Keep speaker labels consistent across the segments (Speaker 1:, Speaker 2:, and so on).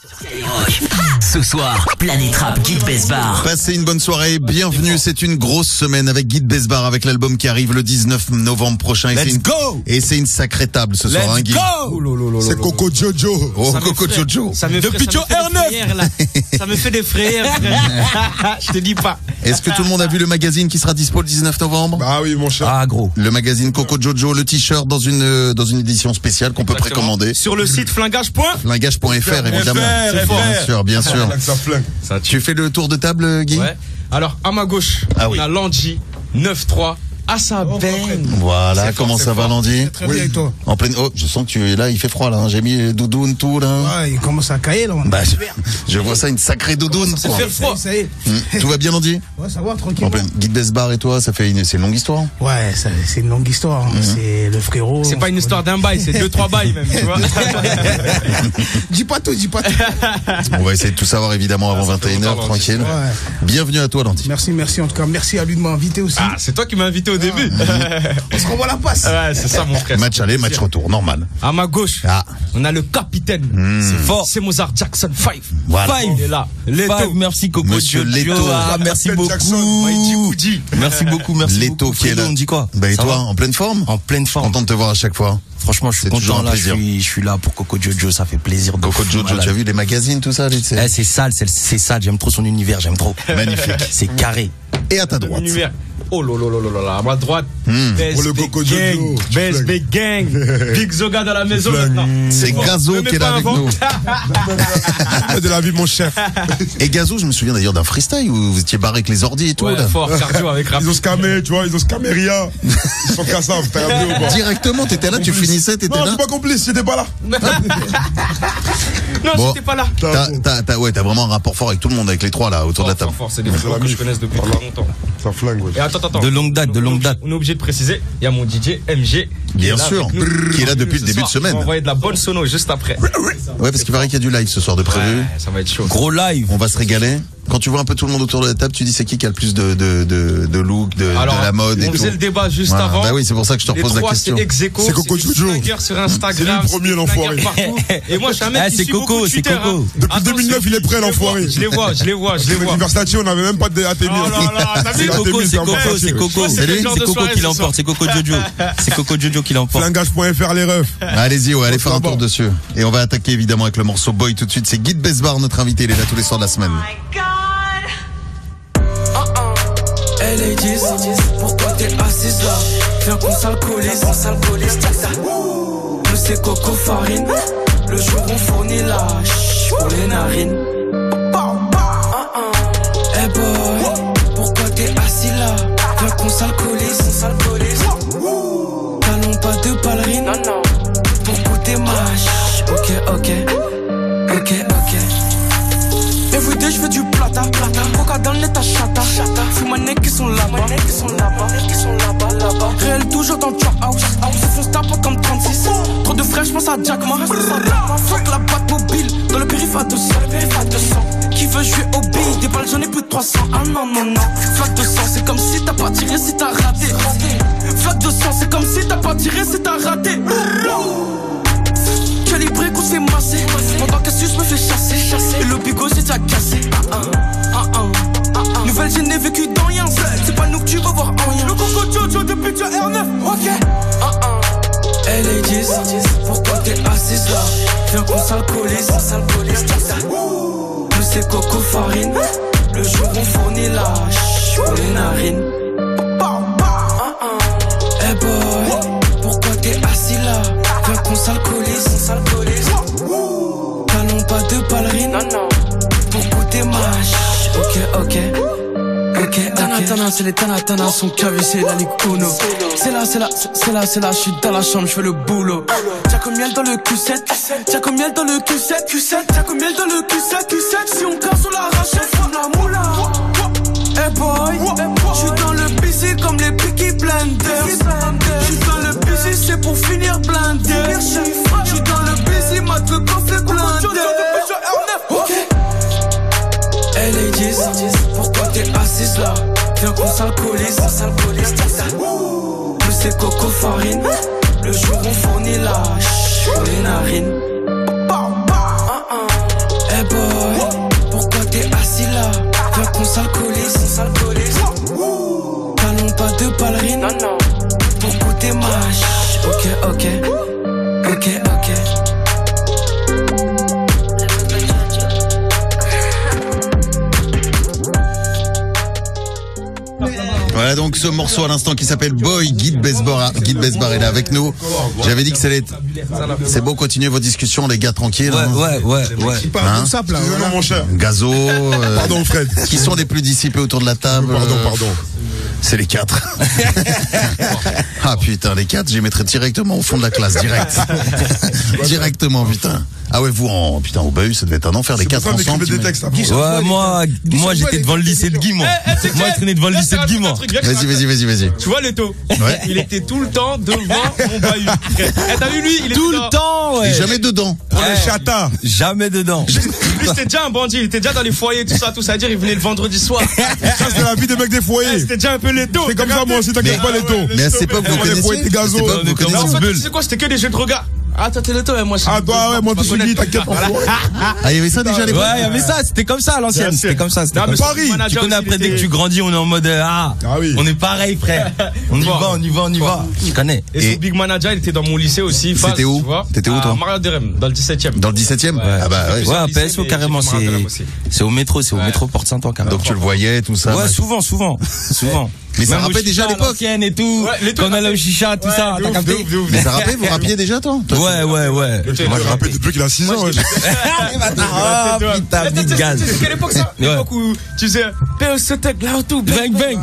Speaker 1: Ce soir, Planète Rap, Guide Besbar.
Speaker 2: Passez une bonne soirée, bienvenue, c'est une grosse semaine avec Guide Besbar, avec l'album qui arrive le 19 novembre prochain. Et c'est une sacrée table ce soir, hein, Guy.
Speaker 3: C'est Coco Jojo.
Speaker 2: Oh, Coco Jojo.
Speaker 4: Depuis Joe R9. Ça me fait des frayeurs. Je te dis pas.
Speaker 2: Est-ce que tout le monde a vu le magazine qui sera dispo le 19 novembre?
Speaker 3: Ah oui, mon cher.
Speaker 1: Ah, gros.
Speaker 2: Le magazine Coco Jojo, le t-shirt dans une édition spéciale qu'on peut précommander.
Speaker 4: Sur le site flingage.fr.
Speaker 2: Flingage.fr, évidemment. Bien sûr.
Speaker 3: Ça flingue.
Speaker 2: Tu fais le tour de table, Guy?
Speaker 4: Ouais. Alors, à ma gauche, on a Landy, 9-3. À sa benne.
Speaker 2: Voilà, comment ça va, Landy?
Speaker 5: Très bien, et toi?
Speaker 2: En pleine, oh, je sens que tu es là, il fait froid, là, hein. J'ai mis doudoune, tout, là.
Speaker 5: Ouais, il commence à cailler, là.
Speaker 2: Bah, je vois ça, une sacrée doudoune, quoi.
Speaker 4: fait froid.
Speaker 5: Ça y est.
Speaker 2: Tout va bien, Landy?
Speaker 5: Ouais, ça va, tranquille.
Speaker 2: En pleine, Guide Besbar et toi, c'est une longue histoire?
Speaker 5: Ouais, c'est une longue histoire. C'est le frérot.
Speaker 4: C'est pas une histoire d'un bail, c'est 2-3 bails même, tu vois.
Speaker 5: Dis pas tout.
Speaker 2: On va essayer de tout savoir, évidemment, avant 21h, tranquille.
Speaker 5: Ouais.
Speaker 2: Bienvenue à toi, Landy.
Speaker 5: Merci. En tout cas, merci à lui de m'inviter aussi.
Speaker 4: Ah, c'est toi qui m'as invité au début.
Speaker 5: On se renvoie la passe.
Speaker 4: Ouais, c'est ça, mon frère.
Speaker 2: Match aller, match retour, normal.
Speaker 4: À ma gauche, on a le capitaine. C'est fort. C'est Mozart Jackson 5.
Speaker 2: Voilà.
Speaker 4: Il est là.
Speaker 1: Leto. Merci Coco
Speaker 2: Monsieur
Speaker 1: Jojo.
Speaker 2: Leto.
Speaker 1: Ah, merci
Speaker 3: Captain
Speaker 1: beaucoup.
Speaker 3: Jackson.
Speaker 1: Merci beaucoup.
Speaker 2: Leto qui est là.
Speaker 1: On dit quoi?
Speaker 2: Bah, et
Speaker 1: Ça
Speaker 2: toi,
Speaker 1: va
Speaker 2: en pleine forme?
Speaker 1: En pleine forme.
Speaker 2: Content de te voir à chaque fois.
Speaker 1: Franchement, je suis
Speaker 2: C'est toujours
Speaker 1: content
Speaker 2: un
Speaker 1: là.
Speaker 2: plaisir.
Speaker 1: Je suis là pour Coco Jojo. Ça fait plaisir.
Speaker 2: Coco Jojo, tu as vu les magazines, tout ça?
Speaker 1: C'est sale. J'aime trop son univers. J'aime trop.
Speaker 2: Magnifique.
Speaker 1: C'est carré.
Speaker 2: Et à ta droite.
Speaker 4: Univers. Oh là, à ma droite.
Speaker 3: Oh, le Coco Jojo.
Speaker 4: Big Gang. Big Zoga dans la maison maintenant.
Speaker 2: C'est Gazo qui est là avec nous.
Speaker 3: De la vie, mon chef.
Speaker 2: Et Gazo, je me souviens d'ailleurs d'un freestyle où vous étiez barré avec les ordis et tout,
Speaker 4: Ouais,
Speaker 2: là.
Speaker 4: fort, cardio avec rap.
Speaker 3: Ils ont scamé, tu vois, ils ont scamé Ria. Ils sont cassables, t'as vu ou pas?
Speaker 2: Directement, t'étais là, tu finissais, t'étais
Speaker 3: Non, je
Speaker 2: là.
Speaker 3: suis pas complice, j'étais pas là.
Speaker 4: Non,
Speaker 2: Bon.
Speaker 4: j'étais pas là.
Speaker 2: T'as vraiment un rapport fort avec tout le monde, avec les trois là, autour de la table.
Speaker 4: Fort, c'est des frères que je connaisse depuis très longtemps.
Speaker 3: Ça flingue, ouais.
Speaker 4: Et attends.
Speaker 1: De longue date.
Speaker 4: On est obligé de préciser, il y a mon DJ MG.
Speaker 2: Bien sûr, qui est là depuis le début de semaine.
Speaker 4: On va envoyer de la bonne sono juste après.
Speaker 2: Ouais, parce qu'il paraît qu'il y a du live ce soir de prévu.
Speaker 4: Ouais, ça va être chaud.
Speaker 1: Gros live.
Speaker 2: On va se régaler. Quand tu vois un peu tout le monde autour de la table, tu dis c'est qui a le plus de look, de la mode et
Speaker 4: on
Speaker 2: tout.
Speaker 4: faisait le débat juste
Speaker 2: Voilà.
Speaker 4: avant.
Speaker 2: Bah oui, c'est pour ça que je te
Speaker 4: Les
Speaker 2: repose la
Speaker 4: trois,
Speaker 2: question.
Speaker 4: c'est ex-aequo,
Speaker 3: C'est Coco
Speaker 4: du
Speaker 3: Jojo.
Speaker 4: snacker sur Instagram.
Speaker 3: C'est lui le premier, l'enfoiré.
Speaker 4: snacker partout. Et moi, je suis un mec
Speaker 1: Ah,
Speaker 4: qui
Speaker 1: c'est
Speaker 4: suit
Speaker 1: Coco,
Speaker 4: beaucoup
Speaker 1: c'est
Speaker 4: Twitter,
Speaker 1: Coco.
Speaker 4: hein.
Speaker 3: Depuis
Speaker 4: Attention,
Speaker 3: 2009, il est prêt, l'enfoiré.
Speaker 4: Je les vois.
Speaker 3: Avec Versace, on n'avait même pas de ATM.
Speaker 4: Oh là là, t'as vu
Speaker 1: C'est Coco.
Speaker 4: Ouais,
Speaker 1: C'est Coco.
Speaker 4: c'est le genre
Speaker 1: C'est
Speaker 4: de
Speaker 1: Coco
Speaker 4: soirée
Speaker 1: qui
Speaker 4: ce soir.
Speaker 1: l'emporte. C'est Coco Jojo. C'est Coco Jojo qui l'emporte.
Speaker 3: Flingage.fr, les refs.
Speaker 2: Allez-y, allez faire un tour
Speaker 3: D'abord.
Speaker 2: dessus. Et on va attaquer évidemment avec le morceau Boy tout de suite. C'est Guide Besbar, notre invité. Il est là tous les soirs de la semaine.
Speaker 6: Ladies, pourquoi t'es assise là? Viens qu'on s'alcoolise, Nous c'est Coco Farine. Le jour on fournit la pour les narines. Hey boy, pourquoi t'es assis là? Viens qu'on s'alcoolise. N'allons pas de ballerine pour goûter mâche. Ok. Everyday je veux du plata. Coca dans l'état chata. Fume ma nec qui sont là-bas. Réel toujours dans le trap house. Se font taper comme 36. Trop de frères, je pense à Jack Ma. Fuck la batte mobile. Dans le périph' à 200. Qui veut jouer au billes? Des balles, j'en ai plus de 300. Ah non. Flaque de sang, c'est comme si t'as pas tiré, si t'as raté. Flaque de sang, c'est comme si t'as pas tiré, si t'as raté. Que les briques, on se fait masser. Pendant que je me fais chasser. Et le bigot, j'ai déjà cassé. Nouvelle, je n'ai vécu dans rien. C'est pas nous que tu vas voir en rien. Le Coco Jojo depuis Joe R9. Ok. Hey ladies, pourquoi t'es assise là? Viens qu'on s'alcoolise. Nous c'est Coco Farine. Le jour on fournit la pour les narines. Hey boy, pourquoi t'es assis là? Viens qu'on s'alcoolise. N'allons pas de ballerine pour goûter mâche. Ok. Tana, c'est les Tana, son cavier, c'est la Ligue Uno. C'est là, je suis dans la chambre, je fais le boulot. T'as comme miel dans le Q7, t'as comme miel dans le Q7, t'as comme miel dans le Q7. Si on casse, on l'arrache, on la moula. Hey boy, j'suis dans le busy comme les Peaky Blinders. J'suis dans le busy, c'est pour finir blindé. J'suis dans le busy, mat le coffre blindé. Ok. Hey ladies, pourquoi t'es assise là? Viens qu'on s'alcoolise. Nous c'est Coco Farine. Le jour on fournit la pour les narines. Hey
Speaker 2: donc ce morceau à l'instant qui s'appelle Boy. Guide Besbar est là avec nous. J'avais dit que c'est beau, continuez vos discussions les gars, tranquilles.
Speaker 1: Ouais.
Speaker 5: C'est pas comme ça, là.
Speaker 3: Excusez-moi, mon cher.
Speaker 2: Gazo.
Speaker 3: Pardon, Fred.
Speaker 2: Qui sont les plus dissipés autour de la table?
Speaker 3: Pardon.
Speaker 2: C'est les 4. Ah putain, les 4, j'y mettrais directement au fond de la classe, direct. Directement, putain. Ah ouais, vous putain, au bahut, ça devait être un enfer, les 4 ensemble.
Speaker 3: Des textes,
Speaker 1: Ouais, moi j'étais devant le lycée de Guy, moi. Moi, je traînais devant le lycée de Guy, moi.
Speaker 2: Vas-y.
Speaker 4: Tu vois, Leto,
Speaker 2: Ouais.
Speaker 4: il était tout le temps devant mon bahut. T'as vu, lui, il est
Speaker 1: Tout le temps, ouais.
Speaker 2: Et jamais dedans.
Speaker 3: le chata.
Speaker 1: Jamais dedans.
Speaker 4: Lui, c'était déjà un bandit, il était déjà dans les foyers, tout ça, c'est-à-dire, il venait le vendredi soir.
Speaker 3: Ça, c'est la vie des mecs des foyers.
Speaker 4: C'était déjà un peu Leto.
Speaker 3: C'est comme ça, moi aussi, t'inquiète pas, les taux.
Speaker 2: Mais à cette époque, vous
Speaker 3: Les
Speaker 2: connaissiez?
Speaker 3: foyers,
Speaker 2: À cette
Speaker 3: gazo.
Speaker 2: époque, vous
Speaker 1: On était
Speaker 4: Non, en
Speaker 2: connaissiez?
Speaker 4: fait, tu sais quoi, c'était que des jeux de regard. Ah, toi, t'es Leto, et moi, je suis.
Speaker 3: Ah, toi, ouais, moi, tout suis t'inquiète pas.
Speaker 2: Ah, il y avait ça déjà à l'époque?
Speaker 1: Ouais, il y avait ça, c'était comme ça à l'ancienne.
Speaker 4: Bien sûr.
Speaker 1: C'était comme ça. C'était
Speaker 4: Non,
Speaker 1: comme
Speaker 4: mais
Speaker 1: ça.
Speaker 3: Paris.
Speaker 1: Tu connais après, dès que tu grandis, on est en mode
Speaker 3: oui.
Speaker 1: on est pareil, frère. On y va. Tu connais.
Speaker 4: Et
Speaker 2: Et-
Speaker 4: son Big Manager, il était dans mon lycée aussi. Phase,
Speaker 2: C'était où?
Speaker 4: tu vois.
Speaker 2: T'étais où, toi?
Speaker 4: À Maria Derem, dans le 17ème.
Speaker 2: Dans le 17ème? Ah bah ouais.
Speaker 1: Ouais, à
Speaker 4: lycée,
Speaker 1: PSO
Speaker 4: mais
Speaker 1: carrément,
Speaker 4: j'ai fait Maradona aussi.
Speaker 1: c'est au métro, Porte Saint-Ouen carrément.
Speaker 2: Donc tu le voyais, tout ça.
Speaker 1: Ouais,
Speaker 2: machin.
Speaker 1: souvent.
Speaker 2: Mais ça
Speaker 1: Même au
Speaker 2: rappelait déjà à
Speaker 1: chicha,
Speaker 2: l'époque.
Speaker 1: l'ancienne et tout.
Speaker 4: Ouais, les
Speaker 1: Quand on
Speaker 4: trucs
Speaker 1: allait au chicha, tout ça,
Speaker 4: de
Speaker 1: t'as
Speaker 4: ouf,
Speaker 1: capté?
Speaker 4: de ouf.
Speaker 2: Mais ça rappelait, vous rappiez déjà, toi?
Speaker 1: Ouais. Moi, je
Speaker 3: rappelle
Speaker 1: rappelle.
Speaker 3: depuis qu'il a 6 ans.
Speaker 1: Ah, putain, big gaz.
Speaker 4: C'est quelle époque ça?
Speaker 1: Ouais.
Speaker 4: L'époque où tu disais PSC Tech, là tout,
Speaker 1: Bang, bang.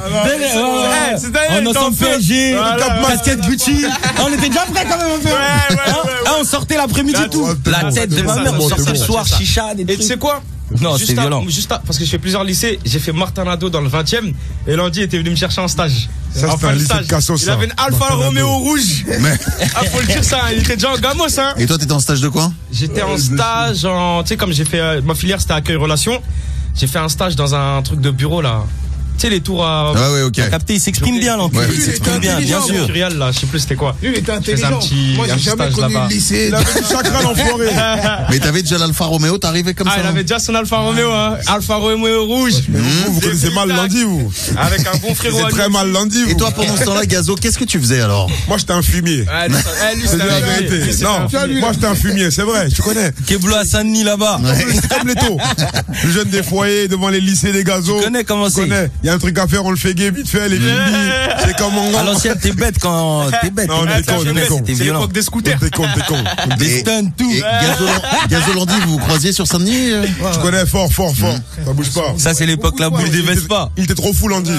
Speaker 1: On ensemble PSG, casquette Gucci. On était déjà prêts quand même un peu. Ah, on sortait l'après-midi tout. La tête de ma mère, on sortait le soir, chicha, des
Speaker 4: Et tu
Speaker 1: trucs.
Speaker 4: sais quoi?
Speaker 1: Non, c'est violent.
Speaker 4: Parce que je fais plusieurs lycées, j'ai fait Martinado dans le 20ème et lundi était venu me chercher en stage.
Speaker 3: Ça,
Speaker 4: En
Speaker 3: c'était
Speaker 4: fin
Speaker 3: un
Speaker 4: de
Speaker 3: lycée
Speaker 4: stage.
Speaker 3: de Cassos,
Speaker 4: Il
Speaker 3: ça.
Speaker 4: avait une Alfa
Speaker 3: Martinado.
Speaker 4: Romeo rouge. Ah, faut le dire ça, il était déjà en gamos, hein.
Speaker 2: Et toi, t'étais en stage de quoi?
Speaker 4: J'étais en stage tu sais, comme j'ai fait, ma filière c'était accueil relation, j'ai fait un stage dans un truc de bureau là. Tu sais, les tours à.
Speaker 2: Ouais, ok.
Speaker 1: T'as capté, il s'exprime bien, l'enculé.
Speaker 2: Ouais.
Speaker 1: Il s'exprime bien sûr.
Speaker 4: Impérial, là, je sais plus c'était quoi.
Speaker 5: Lui, il était
Speaker 4: faisais un
Speaker 5: intelligent.
Speaker 4: petit-
Speaker 5: Moi,
Speaker 4: un
Speaker 5: j'ai
Speaker 4: petit
Speaker 5: jamais
Speaker 4: stage
Speaker 5: connu
Speaker 4: là-bas.
Speaker 5: le lycée.
Speaker 3: Il avait du chakra, l'enfoiré.
Speaker 2: Mais t'avais déjà l'Alfa Romeo, t'arrivais comme
Speaker 4: Ah,
Speaker 2: ça?
Speaker 4: il avait déjà son Alfa Romeo, hein. Alfa Romeo rouge.
Speaker 3: Vous connaissez mal lundi, vous.
Speaker 4: Avec un bon frérot.
Speaker 3: C'est
Speaker 4: à
Speaker 3: très
Speaker 4: lui.
Speaker 3: mal lundi, vous.
Speaker 2: Et toi, pendant ce temps-là, Gazo, qu'est-ce que tu faisais alors?
Speaker 3: Moi, j'étais un fumier.
Speaker 4: Ouais, lui,
Speaker 3: C'est
Speaker 4: c'était
Speaker 3: la
Speaker 4: un
Speaker 3: vérité.
Speaker 4: fumier.
Speaker 3: Non, moi, j'étais un fumier, c'est vrai, tu connais.
Speaker 1: Keblo à Saint-Denis là-bas.
Speaker 3: C'est comme les taux. Le jeune des foyers, devant les lycées des gazos.
Speaker 1: Tu connais comment c'est.
Speaker 3: Il y a un truc à faire, on le fait gay, vite fait, les filles. C'est comme on
Speaker 1: À l'ancienne, t'es bête quand t'es bête.
Speaker 3: Non, on est con, on est con.
Speaker 1: C'était
Speaker 4: C'est
Speaker 1: violent.
Speaker 4: l'époque des scooters.
Speaker 3: T'es con.
Speaker 1: Des stuns, tout.
Speaker 2: Et Gazolandi, vous vous croisiez sur Saint-Denis?
Speaker 3: Je connais fort. Ça bouge pas.
Speaker 1: Ça, c'est l'époque la boule des Vespa.
Speaker 3: Il était trop fou, Landy.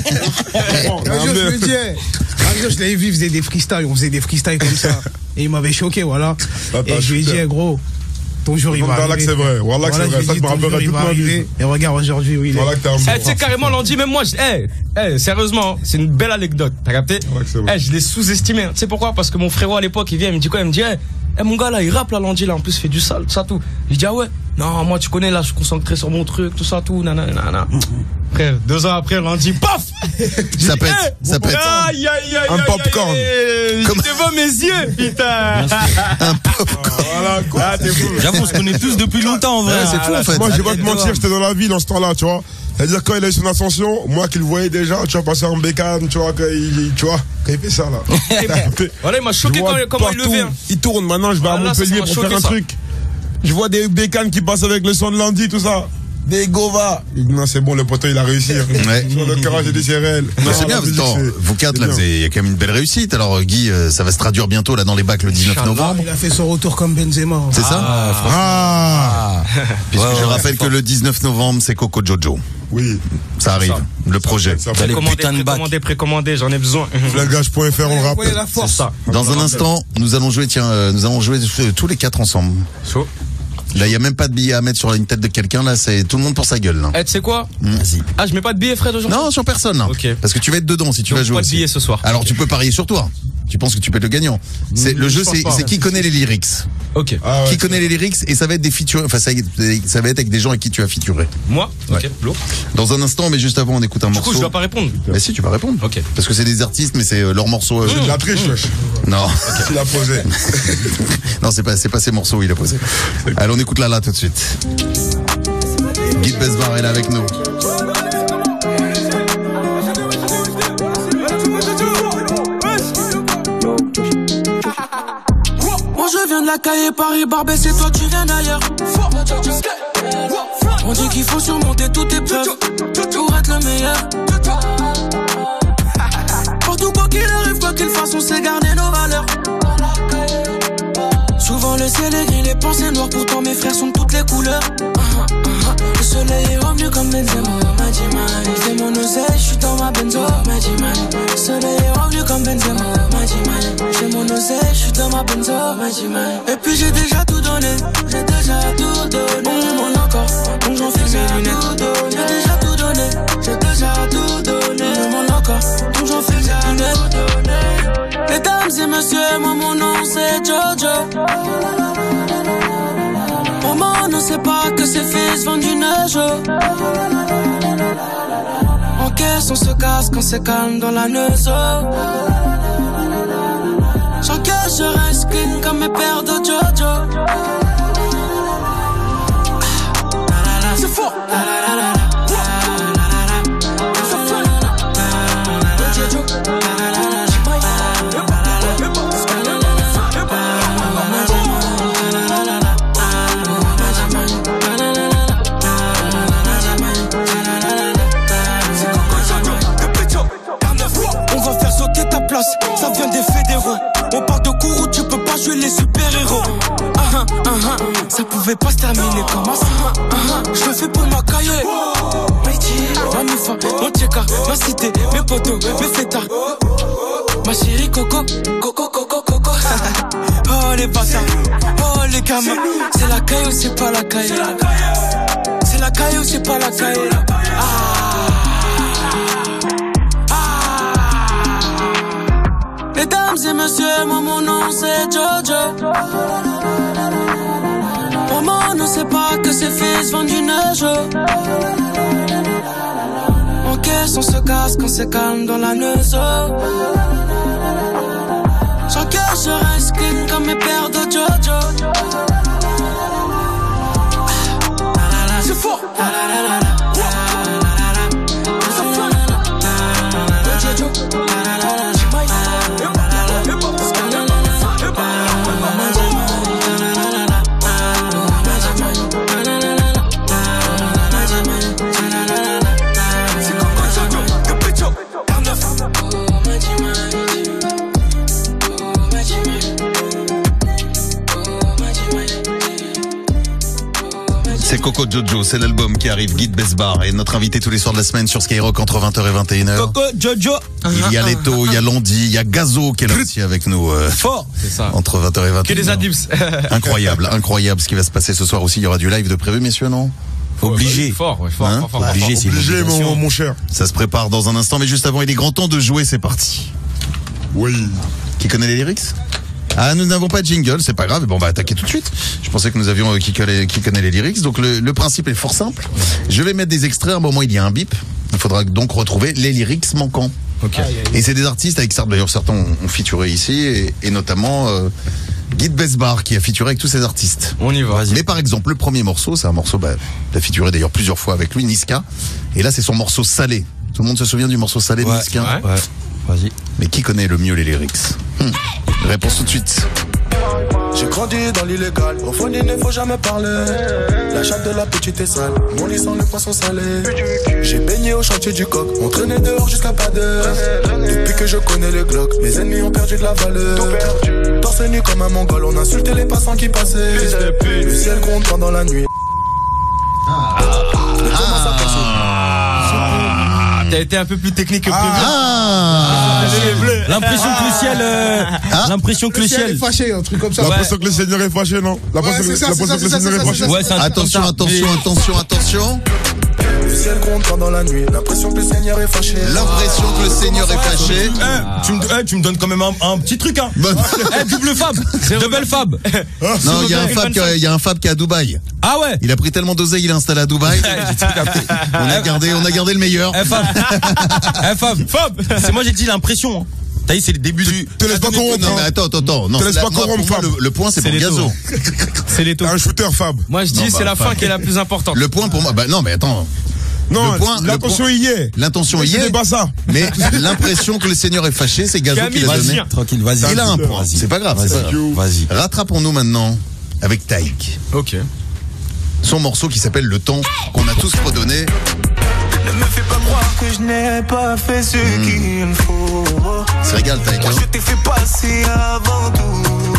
Speaker 5: Un jour, je me disais, un jour, je l'avais vu, il faisait des freestyles, on faisait des freestyles comme ça. Et il m'avait choqué, voilà. Et je lui ai dit, eh, gros, ton jour, il va
Speaker 3: Voilà que
Speaker 5: arriver.
Speaker 3: c'est vrai. Voilà que c'est vrai. Ça, je me rappellerai toute ma vie.
Speaker 5: Et regarde aujourd'hui où il est.
Speaker 3: Voilà que t'es un bon.
Speaker 4: Tu sais, carrément, Landy, même moi, sérieusement, c'est une belle anecdote. T'as capté?
Speaker 3: Ouais, c'est vrai.
Speaker 4: Je l'ai sous-estimé. Tu sais pourquoi? Parce que mon frérot, à l'époque, il vient, il me dit quoi? Il me dit, mon gars, là, il rappe, là, Landy, là, en plus, il fait du sale, tout ça, tout. Je dis, ah ouais? Non, moi, tu connais, là, je suis concentré sur mon truc, tout ça, tout, nanana. Frère, 2 ans après, Landy, paf!
Speaker 2: Ça pète, ça pète.
Speaker 4: Aïe, aïe, aïe,
Speaker 3: Un
Speaker 4: aïe,
Speaker 3: popcorn.
Speaker 4: aïe,
Speaker 2: Comme-
Speaker 4: devant mes yeux, putain!
Speaker 2: Un popcorn.
Speaker 3: Voilà, quoi.
Speaker 4: Ah, t'es fou.
Speaker 1: J'avoue, on se connaît tous depuis longtemps, en vrai.
Speaker 2: Ouais, c'est fou, en fait.
Speaker 3: Moi, je vais pas te mentir, j'étais dans la ville en ce temps-là, tu vois. C'est-à-dire, quand il a eu son ascension, moi qui le voyais déjà, tu vois, passer en bécane, tu vois, quand il fait ça, là.
Speaker 4: Voilà, il m'a
Speaker 3: Je
Speaker 4: choqué
Speaker 3: vois
Speaker 4: comment il
Speaker 3: partout.
Speaker 4: levait. Hein.
Speaker 3: Il tourne, maintenant, je vais à
Speaker 4: Ah, là, ça
Speaker 3: Montpellier
Speaker 4: m'a
Speaker 3: pour
Speaker 4: choqué,
Speaker 3: faire un
Speaker 4: ça.
Speaker 3: truc. Je vois des bécanes qui passent avec le son de Landy, tout ça. Des Gova. Il dit, non, c'est bon, le poteau, il a réussi.
Speaker 2: Ouais.
Speaker 3: Sur le garage, j'ai dit, c'est réel.
Speaker 2: Non, c'est bien,
Speaker 3: la musique,
Speaker 2: attends,
Speaker 3: c'est-
Speaker 2: vous quatre, là,
Speaker 3: c'est bien.
Speaker 2: il y a quand même une belle réussite. Alors, Guy, ça va se traduire bientôt, là, dans les bacs le 19 novembre.
Speaker 5: Il a fait son retour comme Benzema.
Speaker 2: C'est ça?
Speaker 3: Ah,
Speaker 2: Puisque
Speaker 1: Ouais,
Speaker 2: je
Speaker 1: ouais,
Speaker 2: rappelle que le 19 novembre, c'est Coco Jojo.
Speaker 3: oui.
Speaker 2: Ça arrive. Le projet.
Speaker 3: Ça
Speaker 1: T'as
Speaker 3: fait
Speaker 1: les putains de bacs.
Speaker 4: Précommandé, j'en ai besoin.
Speaker 3: flingage.fr, on le
Speaker 5: Voyez
Speaker 3: rappelle.
Speaker 5: la force.
Speaker 4: C'est ça.
Speaker 2: Dans un instant, nous allons jouer, tous les 4 ensemble.
Speaker 4: Chaud.
Speaker 2: Là, il y a même pas de billet à mettre sur une tête de quelqu'un, là, c'est tout le monde pour sa gueule, là.
Speaker 4: Eh, tu sais quoi?
Speaker 2: Vas-y.
Speaker 4: Ah, je mets pas de billets, Fred, aujourd'hui?
Speaker 2: Non, sur personne, là.
Speaker 4: Ok.
Speaker 2: Parce que tu vas être dedans si tu
Speaker 4: Donc,
Speaker 2: vas jouer.
Speaker 4: pas de
Speaker 2: aussi.
Speaker 4: billets ce soir.
Speaker 2: Alors, tu peux parier sur toi. Tu penses que tu peux être le gagnant. C'est, le jeu,
Speaker 3: pense pas.
Speaker 2: c'est qui connaît les lyrics.
Speaker 4: Ok.
Speaker 3: Ah, ouais,
Speaker 2: Qui connaît les lyrics et ça va être des features, enfin, ça va être avec des gens avec qui tu as featuré.
Speaker 4: Moi? Ok. Lourd.
Speaker 2: Dans un instant, mais juste avant, on écoute un
Speaker 4: Du
Speaker 2: morceau.
Speaker 4: coup, je dois pas répondre.
Speaker 2: Mais si, tu vas répondre.
Speaker 4: Ok.
Speaker 2: Parce que c'est des artistes, mais c'est leur morceau.
Speaker 3: C'est de la triche, wesh.
Speaker 2: Non.
Speaker 3: Il a posé.
Speaker 2: Non, c'est pas ces morceaux où il a posé. Allez, on écoute là tout de suite. Guy Besbar est là avec nous.
Speaker 6: Moi je viens de la caille Paris Barbès et toi tu viens d'ailleurs. On dit qu'il faut surmonter toutes tes preuves pour être le meilleur. le ciel est gris, les pensées noires, pourtant mes frères sont de toutes les couleurs. Le soleil est revenu comme Benzema, Magiman. C'est mon oseille, j'suis dans ma benzo, Magiman. Le soleil est revenu comme Benzema, Magiman. J'ai mon oseille, j'suis dans ma benzo, Magiman. Et puis j'ai déjà tout donné, j'ai déjà tout donné. On me demande encore, donc j'en fixe mes lunettes. J'ai déjà tout donné, j'ai déjà tout donné. On me demande encore, donc j'en fixe mes lunettes. Mesdames et messieurs, moi mon nom c'est Jojo. Maman ne sait pas que ses fils vendent du neige. En caisse on se casse quand c'est calme dans la neuse. J'encaisse, je reste clean comme mes pères de Jojo. C'est fort. Ça vient des fédéraux. On parle de cours où tu peux pas jouer les super-héros. Ça pouvait pas se terminer comme ça. Je le fais pour ma cahier. Ma mifa, mon tcheka, ma cité, mes potos, mes fêtards. Ma chérie Coco, Coco, Coco, Coco. Oh les bâtards, oh les gamins. C'est la caille ou c'est pas la caille? C'est la caille ou c'est pas la caille? Mesdames et messieurs, moi mon nom c'est Jojo. Maman ne sait pas que ses fils vendent du neige. En caisse on se casse quand c'est calme dans la neuse. J'encaisse, je reste clean comme mes pères de Jojo. C'est fort.
Speaker 2: C'est Coco Jojo, c'est l'album qui arrive, Guide Besbar, et notre invité tous les soirs de la semaine sur Skyrock entre 20h et 21h.
Speaker 1: Coco Jojo.
Speaker 2: Il y a Leto, il y a Londi, il y a Gazo qui est là aussi avec nous.
Speaker 1: Fort.
Speaker 4: C'est ça.
Speaker 2: Entre 20h et 21h.
Speaker 4: Que des adultes.
Speaker 2: Incroyable, incroyable ce qui va se passer ce soir aussi. Il y aura du live de prévu, messieurs, non?
Speaker 1: Obligé.
Speaker 4: Fort, ouais, fort,
Speaker 2: Hein?
Speaker 4: fort, fort.
Speaker 1: Obligé, c'est
Speaker 3: Obligé, mon cher.
Speaker 2: Ça se prépare dans un instant, mais juste avant, il est grand temps de jouer, c'est parti.
Speaker 3: Oui.
Speaker 2: Qui connaît les lyrics? Ah, nous n'avons pas de jingle, c'est pas grave, bon, on va attaquer tout de suite. Je pensais que nous avions qui connaît les lyrics, donc le principe est fort simple. Je vais mettre des extraits, à un moment il y a un bip. Il faudra donc retrouver les lyrics manquants.
Speaker 4: Ok.
Speaker 2: Et c'est des artistes avec certains, d'ailleurs certains ont featuré ici, et notamment Guide Besbar qui a featuré avec tous ces artistes.
Speaker 4: On y va.
Speaker 2: Mais par exemple, le premier morceau, c'est un morceau, il a featuré d'ailleurs plusieurs fois avec lui, Niska. Et là, c'est son morceau Salé. Tout le monde se souvient du morceau Salé de Niska?
Speaker 1: Ouais. Vas-y.
Speaker 2: Mais qui connaît le mieux les lyrics? Réponse tout de suite.
Speaker 7: J'ai grandi dans l'illégal, au fond il ne faut jamais parler. La chatte de la petite est sale, mon lit sent le poisson salé. J'ai baigné au chantier du coq, on traînait dehors jusqu'à pas d'heure. Depuis que je connais le Glock, mes ennemis ont perdu de la valeur. Torse nu comme un mongol, on insultait les passants qui passaient. Le ciel gronde pendant la nuit.
Speaker 4: T'as été un peu plus technique que prévu.
Speaker 1: L'impression que le ciel, l'impression que le ciel
Speaker 5: est fâché, un truc comme ça.
Speaker 3: L'impression que le Seigneur est fâché, non? L'impression que le Seigneur est fâché.
Speaker 1: Ouais, c'est un truc comme ça.
Speaker 2: Attention.
Speaker 7: Le ciel gronde pendant la nuit, l'impression que le Seigneur est fâché.
Speaker 2: L'impression que le Seigneur est fâché.
Speaker 1: Tu me donnes quand même un petit truc, hein. Double fab. Double fab.
Speaker 2: Non, il y a un fab qui est à Dubaï.
Speaker 1: Ah ouais.
Speaker 2: Il a pris tellement d'oseille, il est installé à Dubaï. On a gardé le meilleur.
Speaker 1: Fab. C'est moi j'ai dit l'impression. Hein. T'as dit c'est le début du.
Speaker 3: Te laisse pas corrompre.
Speaker 2: Non mais attends. Non,
Speaker 3: te laisse pas
Speaker 2: moi,
Speaker 3: corrompre, Fab.
Speaker 2: le point c'est pour Gazo.
Speaker 4: C'est les taux.
Speaker 3: Un shooter, Fab.
Speaker 4: Moi je dis c'est la fin qui est la plus importante.
Speaker 2: Le point pour moi, non mais attends.
Speaker 3: Non,
Speaker 2: l'intention
Speaker 3: y est.
Speaker 2: L'intention y est.
Speaker 3: C'est pas ça.
Speaker 2: Mais l'impression que le Seigneur est fâché, c'est Gazo qui l'a donné.
Speaker 1: Tranquille, vas-y.
Speaker 2: Il a un point. C'est pas grave.
Speaker 1: Vas-y.
Speaker 2: Rattrapons-nous maintenant avec Taïk.
Speaker 4: Ok.
Speaker 2: Son morceau qui s'appelle Le Temps, qu'on a tous redonné.
Speaker 7: Ne me fais pas croire que je n'ai pas fait ce qu'il faut.
Speaker 2: C'est régal, Taïk.
Speaker 7: Moi je t'ai fait passer avant tout.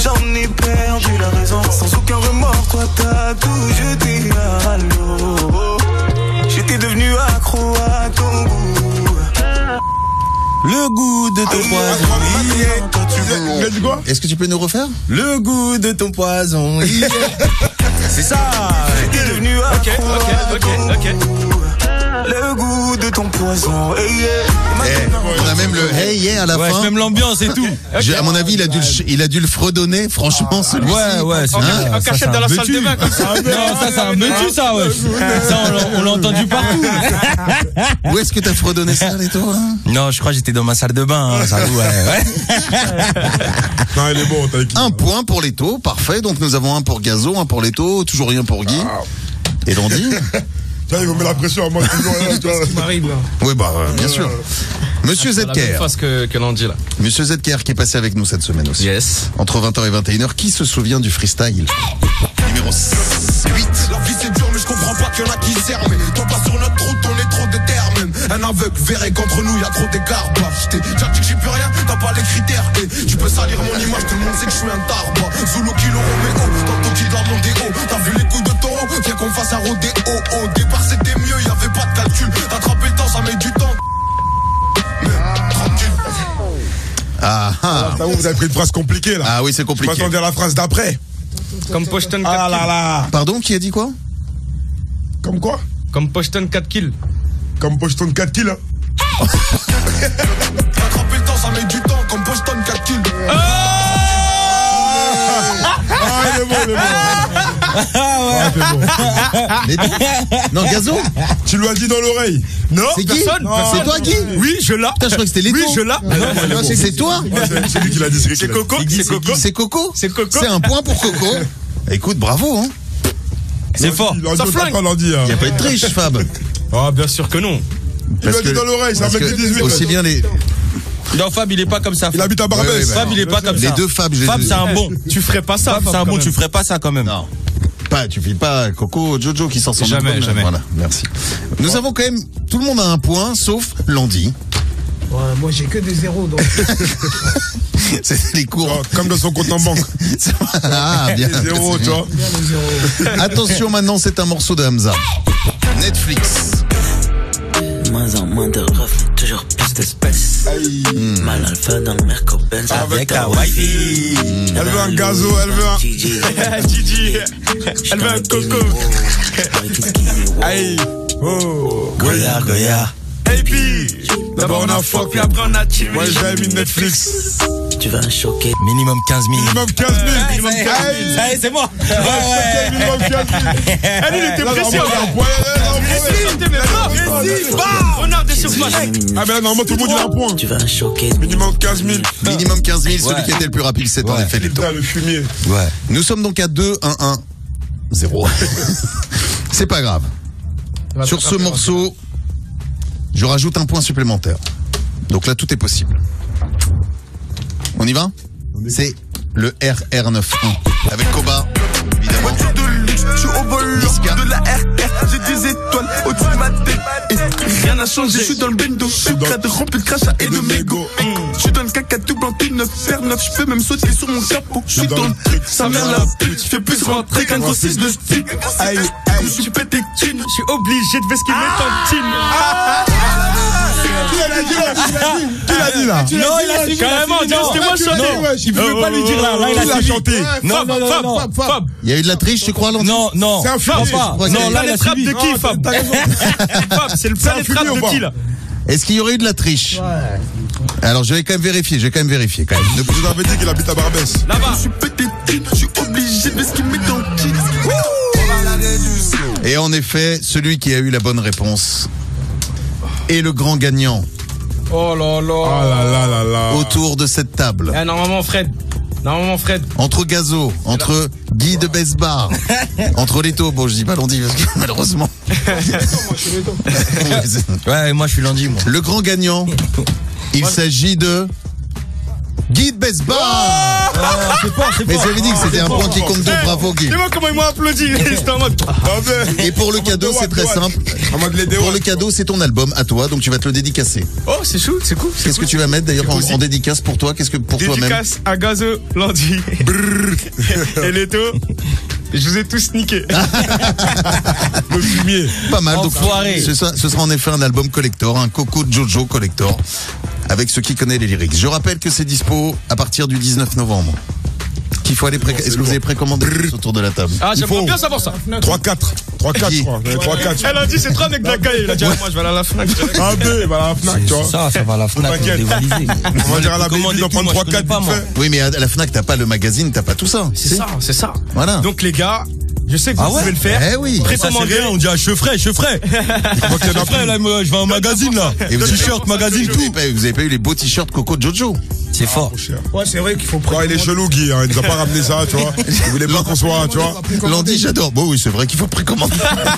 Speaker 7: j'en ai perdu la raison. Sans aucun remords, toi t'as tout jeté à l'eau. J'étais devenu accro à ton goût.
Speaker 1: Le goût de ton poison.
Speaker 3: Il a dit quoi?
Speaker 2: Est-ce que tu peux nous refaire?
Speaker 1: Le goût de ton poison. C'est ça.
Speaker 7: J'étais devenu accro à ton goût. Le goût de ton poison. Hey, yeah.
Speaker 2: On a même le hey yeah à la fin.
Speaker 1: Même l'ambiance et tout.
Speaker 2: À mon avis, il a dû le fredonner, franchement, celui-ci.
Speaker 1: Ouais, c'est
Speaker 4: En cachette dans la salle de bain comme ça.
Speaker 1: Non, ça c'est un métu, ça, ouais. Ça, on l'a entendu partout.
Speaker 2: Où est-ce que t'as fredonné ça, les toi?
Speaker 1: Non, je crois que j'étais dans ma salle de bain, ça, ouais.
Speaker 3: Non, il est bon, t'as écrit.
Speaker 2: Un point pour Leto, parfait. Donc nous avons un pour Gazo, un pour Leto, toujours rien pour Guy. Et Landy.
Speaker 3: Tiens, ils vont mettre la pression à moi, toujours rien, tu vois.
Speaker 5: M'arrive là.
Speaker 2: Oui, bah, bien sûr. Monsieur
Speaker 4: C'est la même
Speaker 2: Zedker.
Speaker 4: face que Landy là.
Speaker 2: Monsieur Zedker qui est passé avec nous cette semaine aussi.
Speaker 4: Yes.
Speaker 2: Entre 20h et 21h, qui se souvient du freestyle? Numéro 8.
Speaker 8: La vie c'est dur mais je comprends pas qu'il y en a qui servent. Toi pas sur notre route, on est trop déterminés. Un aveugle verrait qu'entre nous y a trop d'écart. J'ai dit que j'y peux rien, t'as pas les critères. Et tu peux salir mon image, tout le monde sait que je suis un tarbois. Zulu Kilo Romeo, dans ton kill dans mon déo. T'as vu les coups de taureau, viens qu'on fasse un rodéo. Au départ c'était mieux, y'avait pas de calcul. T'attrapes le temps, ça met du temps. Mais tranquille.
Speaker 3: Vous avez pris une phrase compliquée là.
Speaker 2: Ah oui, c'est compliqué.
Speaker 3: Je m'attendais à la phrase d'après.
Speaker 4: Comme Pochton 4
Speaker 3: Ah là
Speaker 4: kills.
Speaker 3: là.
Speaker 2: Pardon, qui a dit quoi?
Speaker 3: Comme quoi?
Speaker 4: Comme Pochton 4 kills.
Speaker 3: Comme Pochton 4 kills. Hein.
Speaker 8: T'attrapes le temps, ça met du temps. Comme Boston 4 kills.
Speaker 3: Il est bon, il est bon.
Speaker 2: Mais non, Gazo?
Speaker 3: Tu lui as dit dans l'oreille.
Speaker 4: Non,
Speaker 2: C'est qui?
Speaker 4: personne.
Speaker 2: C'est toi, Guy?
Speaker 4: Oui, je l'ai.
Speaker 2: Putain, je crois que c'était Leto.
Speaker 4: Oui, je l'ai.
Speaker 2: Non, c'est toi?
Speaker 3: C'est lui qui l'a dit.
Speaker 4: C'est Coco. C'est Coco.
Speaker 2: C'est Coco?
Speaker 4: C'est Coco.
Speaker 2: C'est un point pour Coco. Écoute, bravo, hein.
Speaker 1: C'est fort.
Speaker 4: Ça flingue.
Speaker 3: Il
Speaker 2: Il n'y a pas eu de triche, Fab.
Speaker 4: Ah, bien sûr que non.
Speaker 3: lui a dit dans l'oreille, c'est un
Speaker 2: parce
Speaker 3: mec de
Speaker 2: que
Speaker 3: 18.
Speaker 2: aussi bien les.
Speaker 1: Non, Fab, il est pas comme ça.
Speaker 3: Il habite à Barbès.
Speaker 2: Ouais, ouais,
Speaker 1: Fab, il est pas comme
Speaker 2: Les
Speaker 1: ça.
Speaker 2: deux Fab,
Speaker 1: Fab, c'est un bon.
Speaker 4: Tu ferais pas ça.
Speaker 1: Fab, c'est un bon, tu ferais pas ça quand même.
Speaker 2: Non. Pas, tu files pas Coco, Jojo qui s'en sort
Speaker 1: Jamais, jamais.
Speaker 2: Voilà, merci. Nous avons quand même, tout le monde a un point, sauf Landy.
Speaker 5: Ouais, moi j'ai que des zéros donc.
Speaker 2: C'est les cours.
Speaker 3: Comme dans son compte en banque.
Speaker 2: Ah, bien.
Speaker 3: Les zéros, tu vois.
Speaker 5: Bien les zéros.
Speaker 2: Attention, maintenant, c'est un morceau de Hamza. Netflix.
Speaker 9: Moins en moins de refs, toujours plus d'espèces. Mal alpha dans le Merco-Benz
Speaker 2: Avec la wifi.
Speaker 3: Elle veut un gazo, elle veut un.
Speaker 9: Gigi.
Speaker 4: Gigi. Elle veut un coco.
Speaker 3: Aïe. Oh.
Speaker 1: Goya, Goya.
Speaker 4: Et puis, d'abord on a fuck, puis après on a chill.
Speaker 3: Moi j'avais mis Netflix.
Speaker 9: Tu vas choquer.
Speaker 1: Minimum 15 000.
Speaker 3: Minimum 15 000. Minimum 15 000.
Speaker 1: Allez, c'est moi.
Speaker 3: Minimum 15 000.
Speaker 4: Elle, il était précis.
Speaker 3: On
Speaker 4: a des surfaces.
Speaker 3: Ah, mais là, normalement, tout le monde il a un point.
Speaker 9: Tu vas choquer.
Speaker 3: Minimum 15 000.
Speaker 2: Minimum 15 000, celui qui était le plus rapide, c'est en effet les taux.
Speaker 3: Putain, le fumier.
Speaker 2: Ouais. Nous sommes donc à 2, 1, 1, 0. C'est pas grave. Sur ce morceau, je rajoute un point supplémentaire. Donc là, tout est possible. On y va? C'est le RR91 avec Koba, évidemment.
Speaker 7: Je suis au volant de la RR, j'ai des étoiles au-dessus de ma tête. Et rien n'a changé, je suis dans le bendo, je suis crade rempli de crachat et de mégots. Je suis dans le caca tout planté, 9 fer 9, je peux même sauter sur mon capot. Je suis dans le truc, sa mère la pute, je fais plus rentrer qu'un gros 6 de stick. Aïe, comme je suis pété thunes, je suis obligé de vesquer mes tantines.
Speaker 3: Qui l'a dit là?
Speaker 1: Non, il a suivi.
Speaker 4: Carrément, c'était moi chanter.
Speaker 1: Il pouvait pas lui dire là. Là, il a suivi.
Speaker 3: chanté.
Speaker 1: Non, non, non, non.
Speaker 4: Fab.
Speaker 2: Il y a eu de la triche, tu crois, Landy?
Speaker 1: Non, non.
Speaker 3: C'est un
Speaker 1: Fab,
Speaker 3: fumier.
Speaker 1: pas.
Speaker 2: Je
Speaker 1: Non, là, il a
Speaker 4: Trappe
Speaker 1: suivi.
Speaker 4: de qui, Fab? Fab, c'est le plan des trappes de qui, là?
Speaker 2: Est-ce qu'il y aurait eu de la triche? Alors, je vais quand même vérifier, quand même.
Speaker 3: Le président avait dit qu'il habite à Barbès.
Speaker 4: Là-bas.
Speaker 7: Je suis pété thunes, je suis obligé de vesquer mes tantines.
Speaker 2: Et en effet, celui qui a eu la bonne réponse est le grand gagnant
Speaker 4: Oh là là.
Speaker 3: Oh là là là là.
Speaker 2: autour de cette table.
Speaker 4: Eh, normalement, Fred.
Speaker 2: Entre Gazo, entre Guy de Besbar, entre Leto, bon je dis pas Landy parce que malheureusement.
Speaker 1: Ouais, moi, je suis Landy, moi.
Speaker 2: Le grand gagnant, il s'agit de Guide Besbar. Mais j'avais dit que c'était un point qui compte deux, bravo Guy.
Speaker 4: C'est moi comment ils m'ont applaudi. J'étais en mode.
Speaker 2: Et pour le cadeau, c'est très simple. Pour le cadeau, c'est ton album à toi, donc tu vas te le dédicacer.
Speaker 4: Oh, c'est chou, c'est cool.
Speaker 2: Qu'est-ce que tu vas mettre d'ailleurs en dédicace pour toi? Qu'est-ce que pour toi-même?
Speaker 4: Dédicace à Gazo, Landy et Leto. Je vous ai tous niqué.
Speaker 3: Le fumier.
Speaker 2: Pas mal. Donc,
Speaker 1: Enfoiré.
Speaker 2: ce sera en effet un album collector, un Coco Jojo collector, avec ceux qui connaissent les lyrics. Je rappelle que c'est dispo à partir du 19 novembre. Qu'il faut aller Est-ce que vous avez précommandé autour de la table?
Speaker 4: Ah, j'aimerais bien savoir ça.
Speaker 3: 3-4, je crois. 3-4.
Speaker 4: Elle a dit c'est 3 avec de la caille. Elle a dit moi je vais aller à la Fnac.
Speaker 3: Ah, il va à la Fnac, tu vois.
Speaker 1: Ça va à la Fnac, dévalisé.
Speaker 3: On va dire à la baby d'en prendre 3-4.
Speaker 2: Oui, mais à la Fnac, t'as pas le magazine, t'as pas tout ça.
Speaker 4: C'est ça.
Speaker 2: Voilà.
Speaker 4: Donc les gars, je sais que vous pouvez le faire.
Speaker 2: Eh oui.
Speaker 4: Précommandez.
Speaker 1: On dit à Chefray, là, je vais en magazine, là.
Speaker 2: Et vous
Speaker 1: T-shirt, magazine, tout.
Speaker 2: Vous avez pas eu les beaux t-shirts Coco Jojo?
Speaker 1: C'est fort.
Speaker 5: Ouais, c'est vrai qu'il faut
Speaker 3: il est chelou, Guy, hein. Il nous a pas ramené ça, tu vois. Il voulait pas qu'on soit, tu vois.
Speaker 2: Landy, j'adore. Bon, oui, c'est vrai qu'il faut précommander.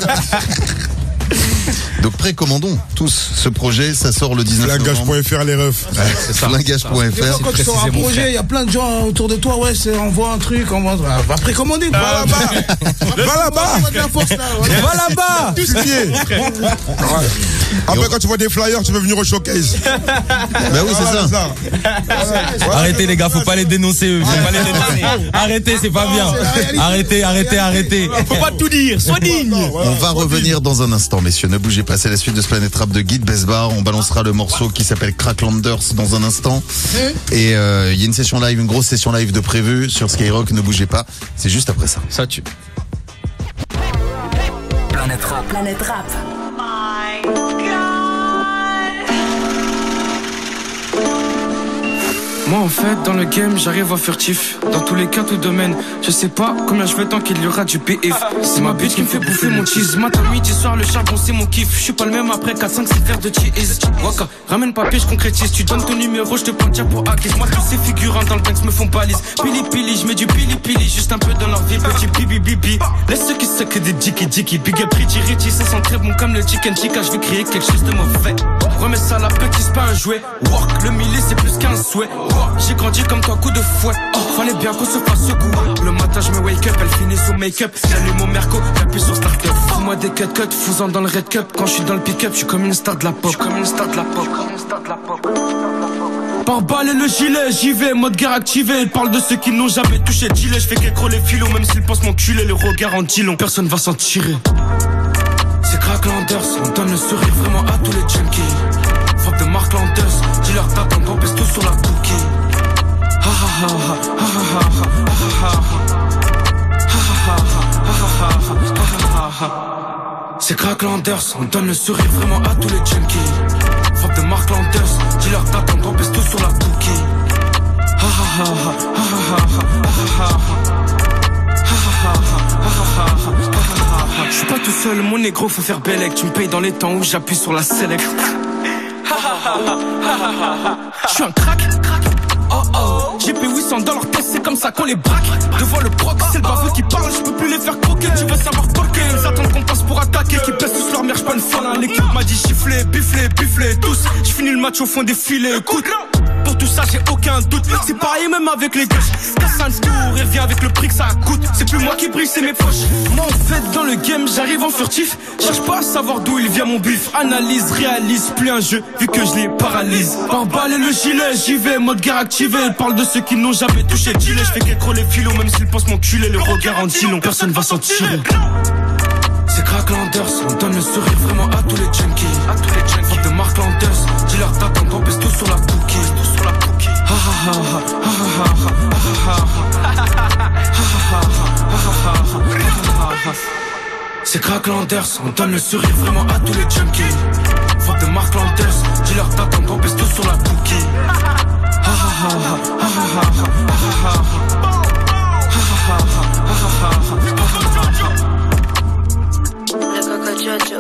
Speaker 2: Donc précommandons tous ce projet, ça sort le 19 novembre.
Speaker 3: Flingage.fr les refs.
Speaker 2: C'est ça. Flingage.fr.
Speaker 5: Quand tu sors un projet, il y a plein de gens autour de toi, on voit un truc, va précommander. Va là-bas.
Speaker 1: Va là-bas.
Speaker 3: Après, quand tu vois des flyers, tu veux venir au showcase.
Speaker 2: Bah oui, c'est ça.
Speaker 1: Arrêtez les gars, faut pas les dénoncer eux. Arrêtez, c'est pas bien. Arrêtez.
Speaker 4: Faut pas tout dire, sois digne.
Speaker 2: On va revenir dans un instant, messieurs. Ne bougez pas, c'est la suite de ce Planète Rap de Guide Besbar. On balancera le morceau qui s'appelle Cracklanders dans un instant. Et il y a une session live, une grosse session live de prévue sur Skyrock. Ne bougez pas, c'est juste après ça.
Speaker 4: Ça tue.
Speaker 6: Planète Rap.
Speaker 10: Planète Rap.
Speaker 6: Moi en fait dans le game j'arrive à furtif. Dans tous les cas tout domaine. Je sais pas combien je veux tant qu'il y aura du PF. C'est ma bitch qui me fait bouffer mon cheese. Matin midi soir le charbon c'est mon kiff. Je suis pas le même après 4, 5, 6 verres de cheese. Waka, ramène papier je concrétise. Tu donnes ton numéro je te prends pour hacker. Moi tous ces figurants dans le Banks me font balise. Pili pili je mets du pili pili. Juste un peu dans leur vie petit bibi bibi. Laisse ceux qui suck des jiki jiki. Big up Richie Richie ça sent très bon comme le chicken chica. Je vais créer quelque chose de mauvais. Remets ça la petite c'est pas un jouet. Work le milli c'est plus qu'un souhait. J'ai grandi comme toi, coup de fouet. Fallait bien qu'on se fasse ce coup. Le matin, je me wake up, elle finit sous make-up. J'allume mon merco, j'appuie sur start-up. Fous-moi des cut, faisant dans le red cup. Quand je suis dans le pick-up, je suis comme une star de la pop. Par balle et le gilet, j'y vais, mode guerre activé. Elle parle de ceux qui n'ont jamais touché le gilet. Je fais qu'écro les filos, même s'ils pensent m'enculer. Le regard en dit long, personne va s'en tirer. C'est Cracklanders, on donne le sourire vraiment à tous les junkies. Frappe de Mark Landers, dis-leur t'attends, on pèse tout sur la cookie. C'est Cracklanders, on donne le sourire vraiment à tous les junkies. Frappe de Mark Landers, dis-leur t'attends, on pèse tout sur la cookie. Je suis pas tout seul, mon négro, faut faire bellec. Tu me payes dans les temps où j'appuie sur la select. Je suis un crack. J'ai payé 800 dans leur tête, c'est comme ça qu'on les braque. Devant le proc, c'est le baveux qui parle, je peux plus les faire croquer. Tu veux savoir toquer, ils attendent qu'on passe pour attaquer. Qui pèsent tous leur mère, j'suis pas une fan. L'équipe m'a dit chiffler, buffler, tous. J'finis le match au fond des filets, écoute. Pour tout ça, j'ai aucun doute. C'est pareil même avec les gauches. Casse un tour et reviens avec le prix que ça coûte. C'est plus moi qui brille, c'est mes poches. Moi en fait dans le game, j'arrive en furtif. Cherche pas à savoir d'où il vient mon bif. Analyse, réalise, plus un jeu, vu que je les paralyse. Par balle et le gilet, j'y vais, mode guerre activé. Elle parle de ceux qui n'ont jamais touché le gilet. Je fais qu'écro les filos, même s'ils pensent m'enculer. Le regard en dit long, personne va s'en tirer. C'est Cracklanders, on donne le sourire vraiment à tous les junkies. Frappe de Mark Landers, dis-leur t'attends, on pèse tout sur la cookie. C'est Cracklanders, on donne le sourire vraiment à tous les junkies. Frappe de Mark Landers, dis-leur t'attends, on pèse tout sur la cookie.
Speaker 10: Le Coco Jojo.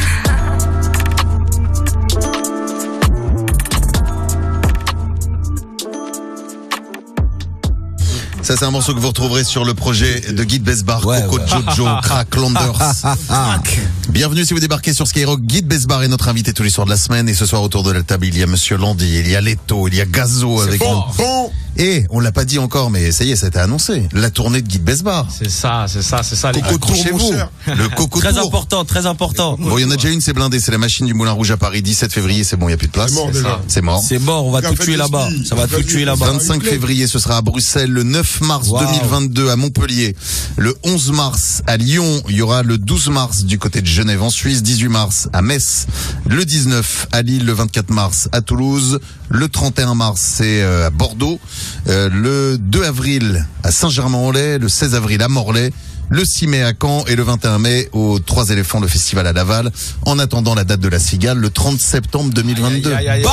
Speaker 2: Ça, c'est un morceau que vous retrouverez sur le projet de Guide Besbar, Coco Jojo, Cracklanders. Bienvenue si vous débarquez sur Skyrock. Guy Besbar est notre invité tous les soirs de la semaine. Et ce soir, autour de la table, il y a Monsieur Landy, il y a Leto, il y a Gazo avec nous. Et on l'a pas dit encore, mais ça y est, ça a été annoncé. La tournée de Guy Besbar.
Speaker 4: C'est ça.
Speaker 2: Coco Tour, chez vous. Le Coco
Speaker 1: Très
Speaker 2: Tour.
Speaker 1: important, très important.
Speaker 2: Bon, il y en a déjà une, c'est blindé. C'est la machine du Moulin Rouge à Paris. 17 février, c'est bon, il n'y a plus de place.
Speaker 3: C'est mort déjà.
Speaker 2: C'est mort.
Speaker 1: C'est mort, on va tout tuer là-bas. Ça va tout tuer là-bas.
Speaker 2: 25 février, ce sera à Bruxelles. Le 9 mars 2022 à Montpellier. Le 11 mars à Lyon. Il y aura le 12 mars du côté de Genève en Suisse. 18 mars à Metz. Le 19 à Lille. Le 24 mars à Toulouse. Le 31 mars, c'est à Bordeaux. Le 2 avril à Saint-Germain-en-Laye. Le 16 avril à Morlaix. Le 6 mai à Caen et le 21 mai aux Trois Éléphants, le festival à Laval. En attendant la date de la Cigale, le 30 septembre 2022.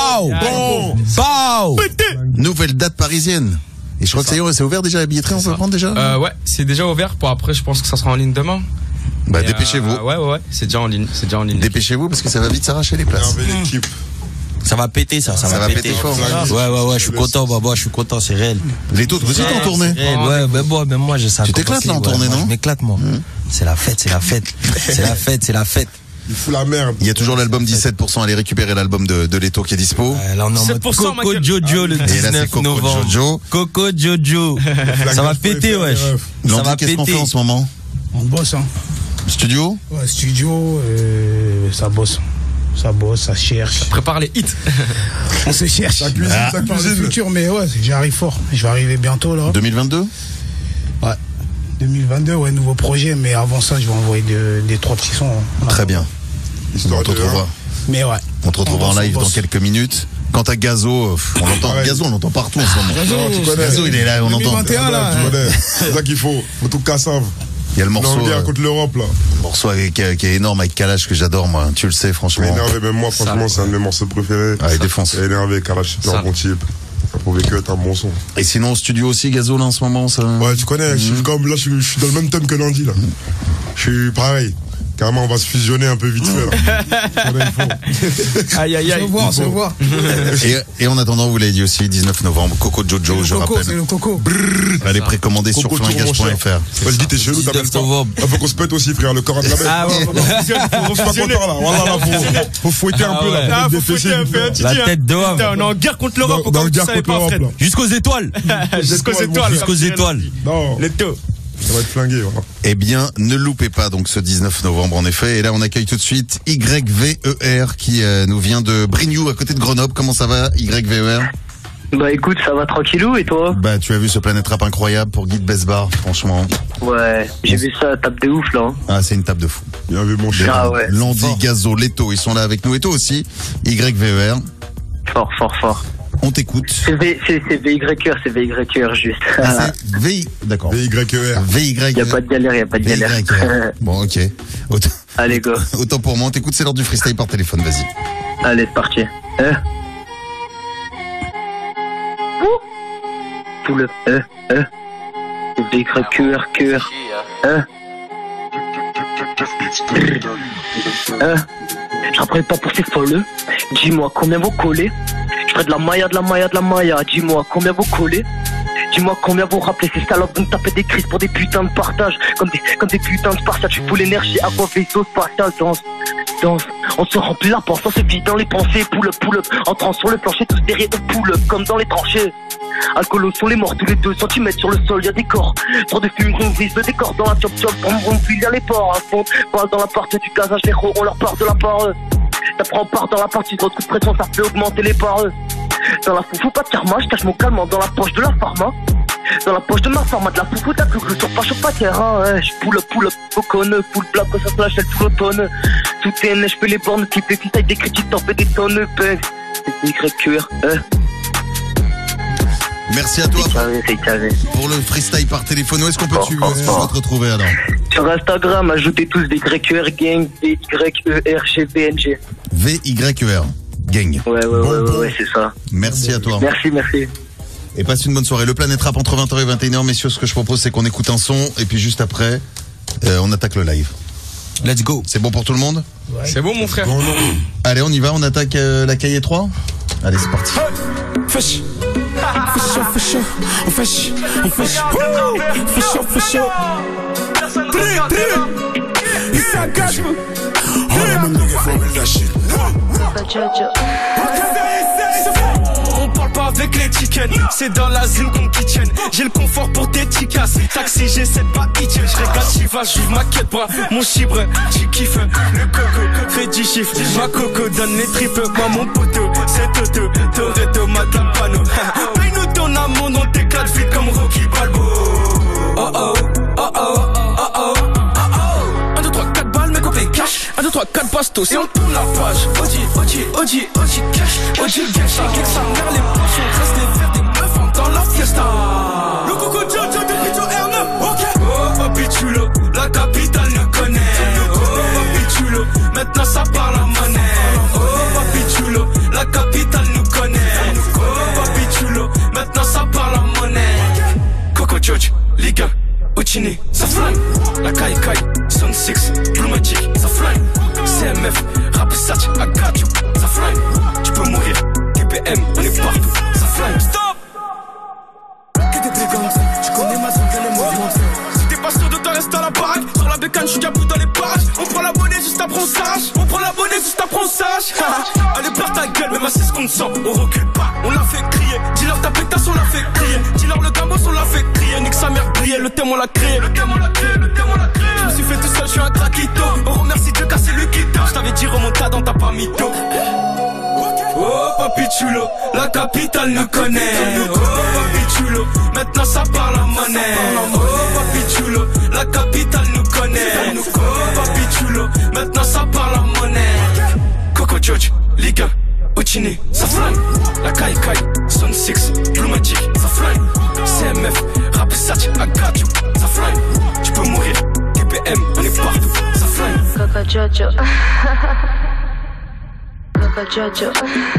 Speaker 1: Bao.
Speaker 2: Nouvelle date parisienne. Et je crois que ça y est, c'est ouvert déjà la billetterie, on peut le prendre déjà?
Speaker 4: Ouais, c'est déjà ouvert. Pour après, je pense que ça sera en ligne demain.
Speaker 2: Bah, dépêchez-vous.
Speaker 4: Ouais, c'est déjà en ligne.
Speaker 2: Dépêchez-vous parce que ça va vite s'arracher les places.
Speaker 1: Ça va péter, ça va péter fort. Ouais, je suis content, je suis content, c'est réel.
Speaker 2: Les taux, vous êtes en tournée?
Speaker 1: Ouais, mais moi, j'ai ça.
Speaker 2: Tu t'éclates là en tournée, non?
Speaker 1: Je m'éclate, moi. C'est la fête. C'est la fête.
Speaker 3: Il fout la merde.
Speaker 2: Il y a toujours l'album 17%. Allez récupérer l'album de Leto qui est dispo.
Speaker 1: Là, on est en mode Coco Jojo le 19 novembre. Coco Jojo. Ça va péter, wesh.
Speaker 2: Ça va péter. Qu'est-ce qu'on fait en ce moment?
Speaker 5: On bosse, hein.
Speaker 2: Studio?
Speaker 5: Ouais, studio, ça bosse. Ça cherche.
Speaker 4: Ça prépare les hits.
Speaker 5: On se cherche.
Speaker 3: Ça cuisine, ça cuisine.
Speaker 5: Le futur, mais ouais, j'arrive fort. Je vais arriver bientôt, là.
Speaker 2: 2022?
Speaker 5: Ouais. 2022, ouais, nouveau projet, mais avant ça, je vais envoyer des 3 petits sons.
Speaker 2: Très bien. On te retrouvera.
Speaker 5: Mais ouais.
Speaker 2: On te retrouvera en live dans quelques minutes. Quant à Gazo, on l'entend. Gazo, on l'entend partout en ce moment. Gazo, il est là, on l'entend.
Speaker 5: 2021, là.
Speaker 3: C'est ça qu'il faut. Faut tout cassave.
Speaker 2: Il y a le morceau.
Speaker 3: contre l'Europe, là.
Speaker 2: Morceau qui est énorme avec Kalash que j'adore, moi. Tu le sais, franchement.
Speaker 3: Énervé, même moi, franchement, c'est un de mes morceaux préférés.
Speaker 2: Ah, il défonce.
Speaker 3: Énervé, Kalash, c'est un bon type. Ça pouvait que être un bon son.
Speaker 2: Et sinon, au studio aussi, Gazo, là, en ce moment, ça.
Speaker 3: Ouais, tu connais, je suis comme, là, je suis dans le même thème que Landy, là. Je suis pareil. Carrément, on va se fusionner un peu vite fait, là.
Speaker 4: Aïe.
Speaker 5: On se voit.
Speaker 2: Et en attendant, vous l'avez dit aussi, 19 novembre, Coco Jojo, je rappelle.
Speaker 5: C'est le Coco.
Speaker 2: Allez précommander sur flingage.fr.
Speaker 3: Moi, je dis, t'es chelou, t'appelles ça. Faut qu'on se pète aussi, frère, le corps de la bête.
Speaker 4: Ah ouais,
Speaker 3: faut pas content, là. Voilà, faut fouetter un peu, là.
Speaker 4: Faut fouetter un peu,
Speaker 1: la tête dehors.
Speaker 4: On est en guerre contre l'Europe.
Speaker 3: Dans le guerre contre l'Europe, là.
Speaker 1: Jusqu'aux étoiles. Jusqu'aux étoiles.
Speaker 3: Non.
Speaker 4: Les taux.
Speaker 3: Ça va être flingué, voilà.
Speaker 2: Eh bien, ne loupez pas donc ce 19 novembre en effet. Et là, on accueille tout de suite YVER qui nous vient de Brignoux à côté de Grenoble. Comment ça va, YVER?
Speaker 11: Bah écoute, ça va tranquillou et toi?
Speaker 2: Bah tu as vu ce Planète Rap incroyable pour Guy Besbar, franchement.
Speaker 11: Ouais, j'ai vu ça, tape de ouf là. Hein.
Speaker 2: Ah, c'est une tape de fou.
Speaker 3: Bien vu mon cher.
Speaker 11: Ah ouais.
Speaker 2: Landy, Gazo, Leto, ils sont là avec nous et toi aussi. YVER.
Speaker 11: Fort.
Speaker 2: On t'écoute.
Speaker 11: C'est VYR juste.
Speaker 2: Ah, c'est VI, d'accord.
Speaker 3: VYER.
Speaker 11: Y a pas de galère,
Speaker 2: Bon, ok.
Speaker 11: Allez, go.
Speaker 2: Autant pour moi, on t'écoute, c'est l'heure du freestyle par téléphone, vas-y.
Speaker 11: Allez, c'est parti. Tout le VYR. Je rappelle pas pour ces folles. Dis-moi combien vous collez. Je ferai de la Maya. Dis-moi combien vous collez. Dis-moi combien vous rappelez ces salopes de me taper des crises pour des putains de partage. Comme des putains de spartiates. Je fous l'énergie à quoi vaisseau spatial. Danse. On se remplit la pensée, on se vide dans les pensées. Pull up. Entrant sur le plancher, tous derrière au pull up comme dans les tranchées. Alcoolos sont les morts tous les 2 cm sur le sol, y'a des corps. Trop de fume, on brise le décor dans la chop, on file y'a les ports. À fond, parle dans la partie du gazage, les héros, on leur part de la part. T'apprends part dans la partie de coup de pression, ça fait augmenter les parts. Dans la foufou, pas de karma, je cache mon calmant dans la poche de la pharma. Dans la poche de ma pharma, de la foufou, t'as clouclou sur pas chaud pas terrain. Je pull up, fauconne, full black, quand ça se lâche, elle tout l'automne. Tout est neige, je fais les bornes, qui fait taille des critiques, t'en fais des tonnes, peg. C'est YQR,
Speaker 2: Merci à toi pour le freestyle par téléphone. Où est-ce qu'on peut te retrouver alors?
Speaker 11: Sur Instagram, ajoutez tous des YQR Gang, VYERGVNG.
Speaker 2: VYER Gang.
Speaker 11: Ouais, c'est ça.
Speaker 2: Merci à toi.
Speaker 11: Merci.
Speaker 2: Et passe une bonne soirée. Le Planète Rap entre 20h et 21h. Messieurs, ce que je propose, c'est qu'on écoute un son et puis juste après, on attaque le live. Let's go. C'est bon pour tout le monde?
Speaker 4: Ouais. C'est bon, mon frère.
Speaker 2: Allez, on y va. On attaque la cahier 3. Allez, c'est parti.
Speaker 6: ça gâche. On parle pas avec les chickens, c'est dans la zone qu'on kitchen. J'ai le confort pour tes ticas. Taxi, j'ai cette baïtienne. Je régale Chiva, j'ouvre ma quête bras. Mon chibre, tu kiffes. Le coco, fait 10 chiffres. Ma coco donne les tripes. Moi, mon poteau, c'est Toto. Toretto, madame Pano. Paye-nous ton amour, on t'éclate vite comme Rocky Balboa. Oh oh, oh oh, oh oh, oh oh. 1, 2, 3, 4 balles, mes copains cash. 1, 2, 3, 4 bastos et on tourne la page. OG, cash. OG, cash. Avec sa mère, les poches, on reste les verres des meufs dans la fiesta. Le coco Jojo de Pito R9, ok. Oh, papi chulo, la capitale nous connaît. Oh, papi chulo, maintenant ça parle à monnaie. Oh, papi chulo, la capitale nous connaît. Oh, papi chulo, maintenant ça parle à monnaie. Coco Jojo, Liga, Uchini, ça flingue. La Kai, Son 6, Blue Magic, ça flingue. CMF, Rap Satch, I got you, ça flingue. Tu peux mourir, TPM, on est partout, ça flingue. Stop! Que des brigands, tu connais ma zone, elle est mouvante. Si t'es pas sûr de toi, reste à la baraque. Sur la bécane, j'suis plus dans les parages. On prend la monnaie juste après on sage. Allez, barre ta gueule, même à 6 qu'on sent, on recule pas. On l'a fait crier, dis-leur ta pétasse, on l'a fait crier. Dis-leur le gamos, on l'a fait crier. Nique sa mère briller, le thème on l'a créé. Je me suis fait tout seul, j'suis un craquito. On remercie Dieu car c'est lui qui donne. J't'avais dit remontada, on t'a pas mytho. Oh papi chulo, la capitale nous connaît. Oh papi chulo, maintenant ça parle à monnaie. Oh papi chulo, la capitale nous connaît. Oh papi chulo, maintenant ça parle à monnaie. Coco George, Liga, Uchini, ça flingue. La Kai, Son 6, Blue Magic, ça flingue. CMF, Rap Satch, I got you, ça flingue. Tu peux mourir, TPM, on est partout, ça flingue.
Speaker 10: Coco Jojo. Coco Jojo.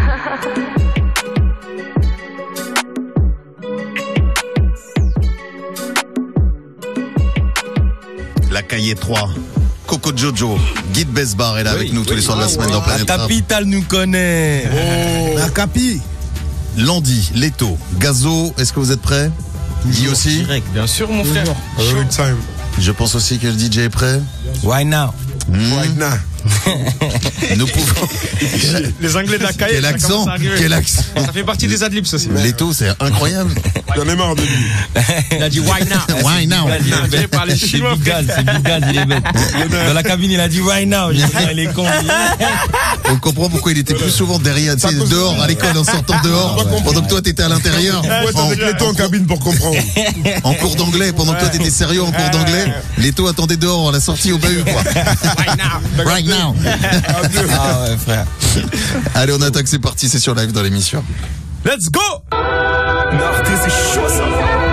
Speaker 2: La Cahier 3. Coco Jojo, Guide Besbar est là avec nous tous les soirs de la semaine dans Planète Rap.
Speaker 1: La capitale nous connaît.
Speaker 3: Oh.
Speaker 5: La capi.
Speaker 2: Landy, Leto, Gazo, est-ce que vous êtes prêts? Guy aussi?
Speaker 4: Direct, bien sûr, mon frère.
Speaker 3: Every time.
Speaker 2: Je pense aussi que le DJ est prêt.
Speaker 1: Why now?
Speaker 3: Right now.
Speaker 2: Nous pouvons.
Speaker 4: Les Anglais de la Cahier.
Speaker 2: Quel accent? Quel accent?
Speaker 4: Ça fait partie des adlibs aussi.
Speaker 2: Leto, c'est incroyable.
Speaker 3: J'en ai marre de lui.
Speaker 4: Il a dit why now?
Speaker 2: Why now?
Speaker 4: J'ai parlé chinois.
Speaker 1: C'est Bigaz, il est bête. Dans la cabine, il a dit why now? Il est con.
Speaker 2: On comprend pourquoi il était plus souvent derrière, tu sais, dehors, à l'école, en sortant dehors. Pendant que toi, t'étais à l'intérieur.
Speaker 3: Faut être avec Leto en cabine pour comprendre.
Speaker 2: En cours d'anglais, pendant que toi, t'étais sérieux en cours d'anglais. Leto attendait dehors, à la sortie au bahut, quoi. Right now.
Speaker 1: Ah ouais, frère.
Speaker 2: Allez, on attaque, c'est parti, c'est sur live dans l'émission.
Speaker 4: Let's go!
Speaker 6: Narcos, c'est chaud ça.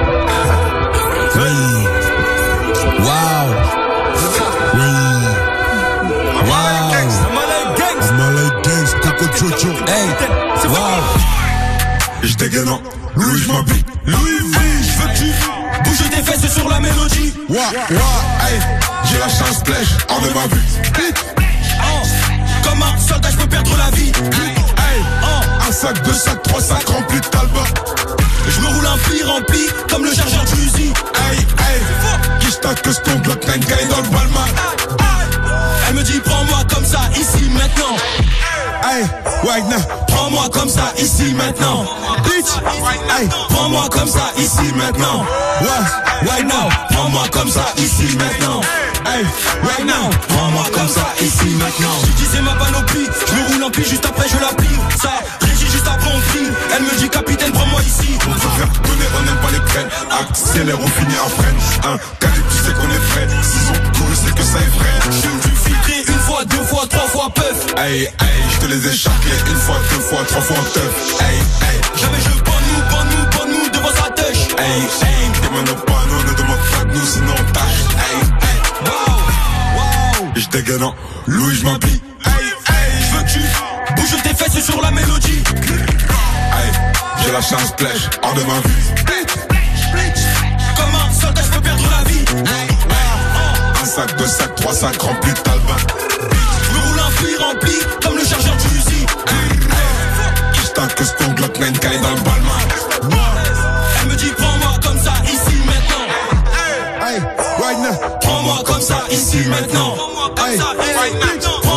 Speaker 1: Oui. Wow. Oui.
Speaker 3: Malay Gangs, Coco Jojo.
Speaker 1: Hey. Wow.
Speaker 8: J'étais gagnant, Louis j'm'habille, Louis V, j'veux que tu bouges tes fesses sur la mélodie. Hey, j'ai la chance flèche, hors de ma vue. Comme un soldat, j'peux perdre la vie. Hey, un sac, 2 sacs, 3 sacs remplis de talbot. J'me roule un fil rempli comme le chargeur du Uzi. Hey, qui j'taque que ce qu'on bloque, t'as une caille dans le balman. Elle me dit prends-moi comme ça, ici, maintenant. Hey, right now, prends-moi comme ça, ici, maintenant. Bitch, hey, prends-moi comme ça, ici, maintenant. Right now, prends-moi comme ça, ici, maintenant. Hey, right now, prends-moi comme ça, ici, maintenant. J'utilisais ma panoplie, j'me roule en pile, juste après je la plie. Ça régit juste après on file. Elle me dit capitaine, prends-moi ici. On veut rien donner, on n'aime pas les crènes. Accélère, on finit en freine. Un calibre, tu sais qu'on est frais. 6 ans de course, c'est que ça est vrai. J'aime du filtré, 1 fois, 2 fois, 3 fois, puff. Hey, j'te les ai charclés 1 fois, 2 fois, 3 fois, teuf. Hey, jamais je bande nous devant sa touche. Hey, demande pas nous, ne demande pas de nous, sinon on tâche. Wow, j'étais gagnant, Louis j'm'habille. J'veux que tu bouges tes fesses sur la mélodie. J'ai la chance flèche, hors de ma vue. Comme un soldat, j'peux perdre la vie. Un sac, 2 sacs, 3 sacs remplis de talbot. J'me roule un fil rempli comme le chargeur du Uzi. J't'inque que ce qu'on glock, n'a une caille dans le balman. Elle me dit prends-moi comme ça, ici, maintenant. Right now. Prends-moi comme ça, ici, maintenant.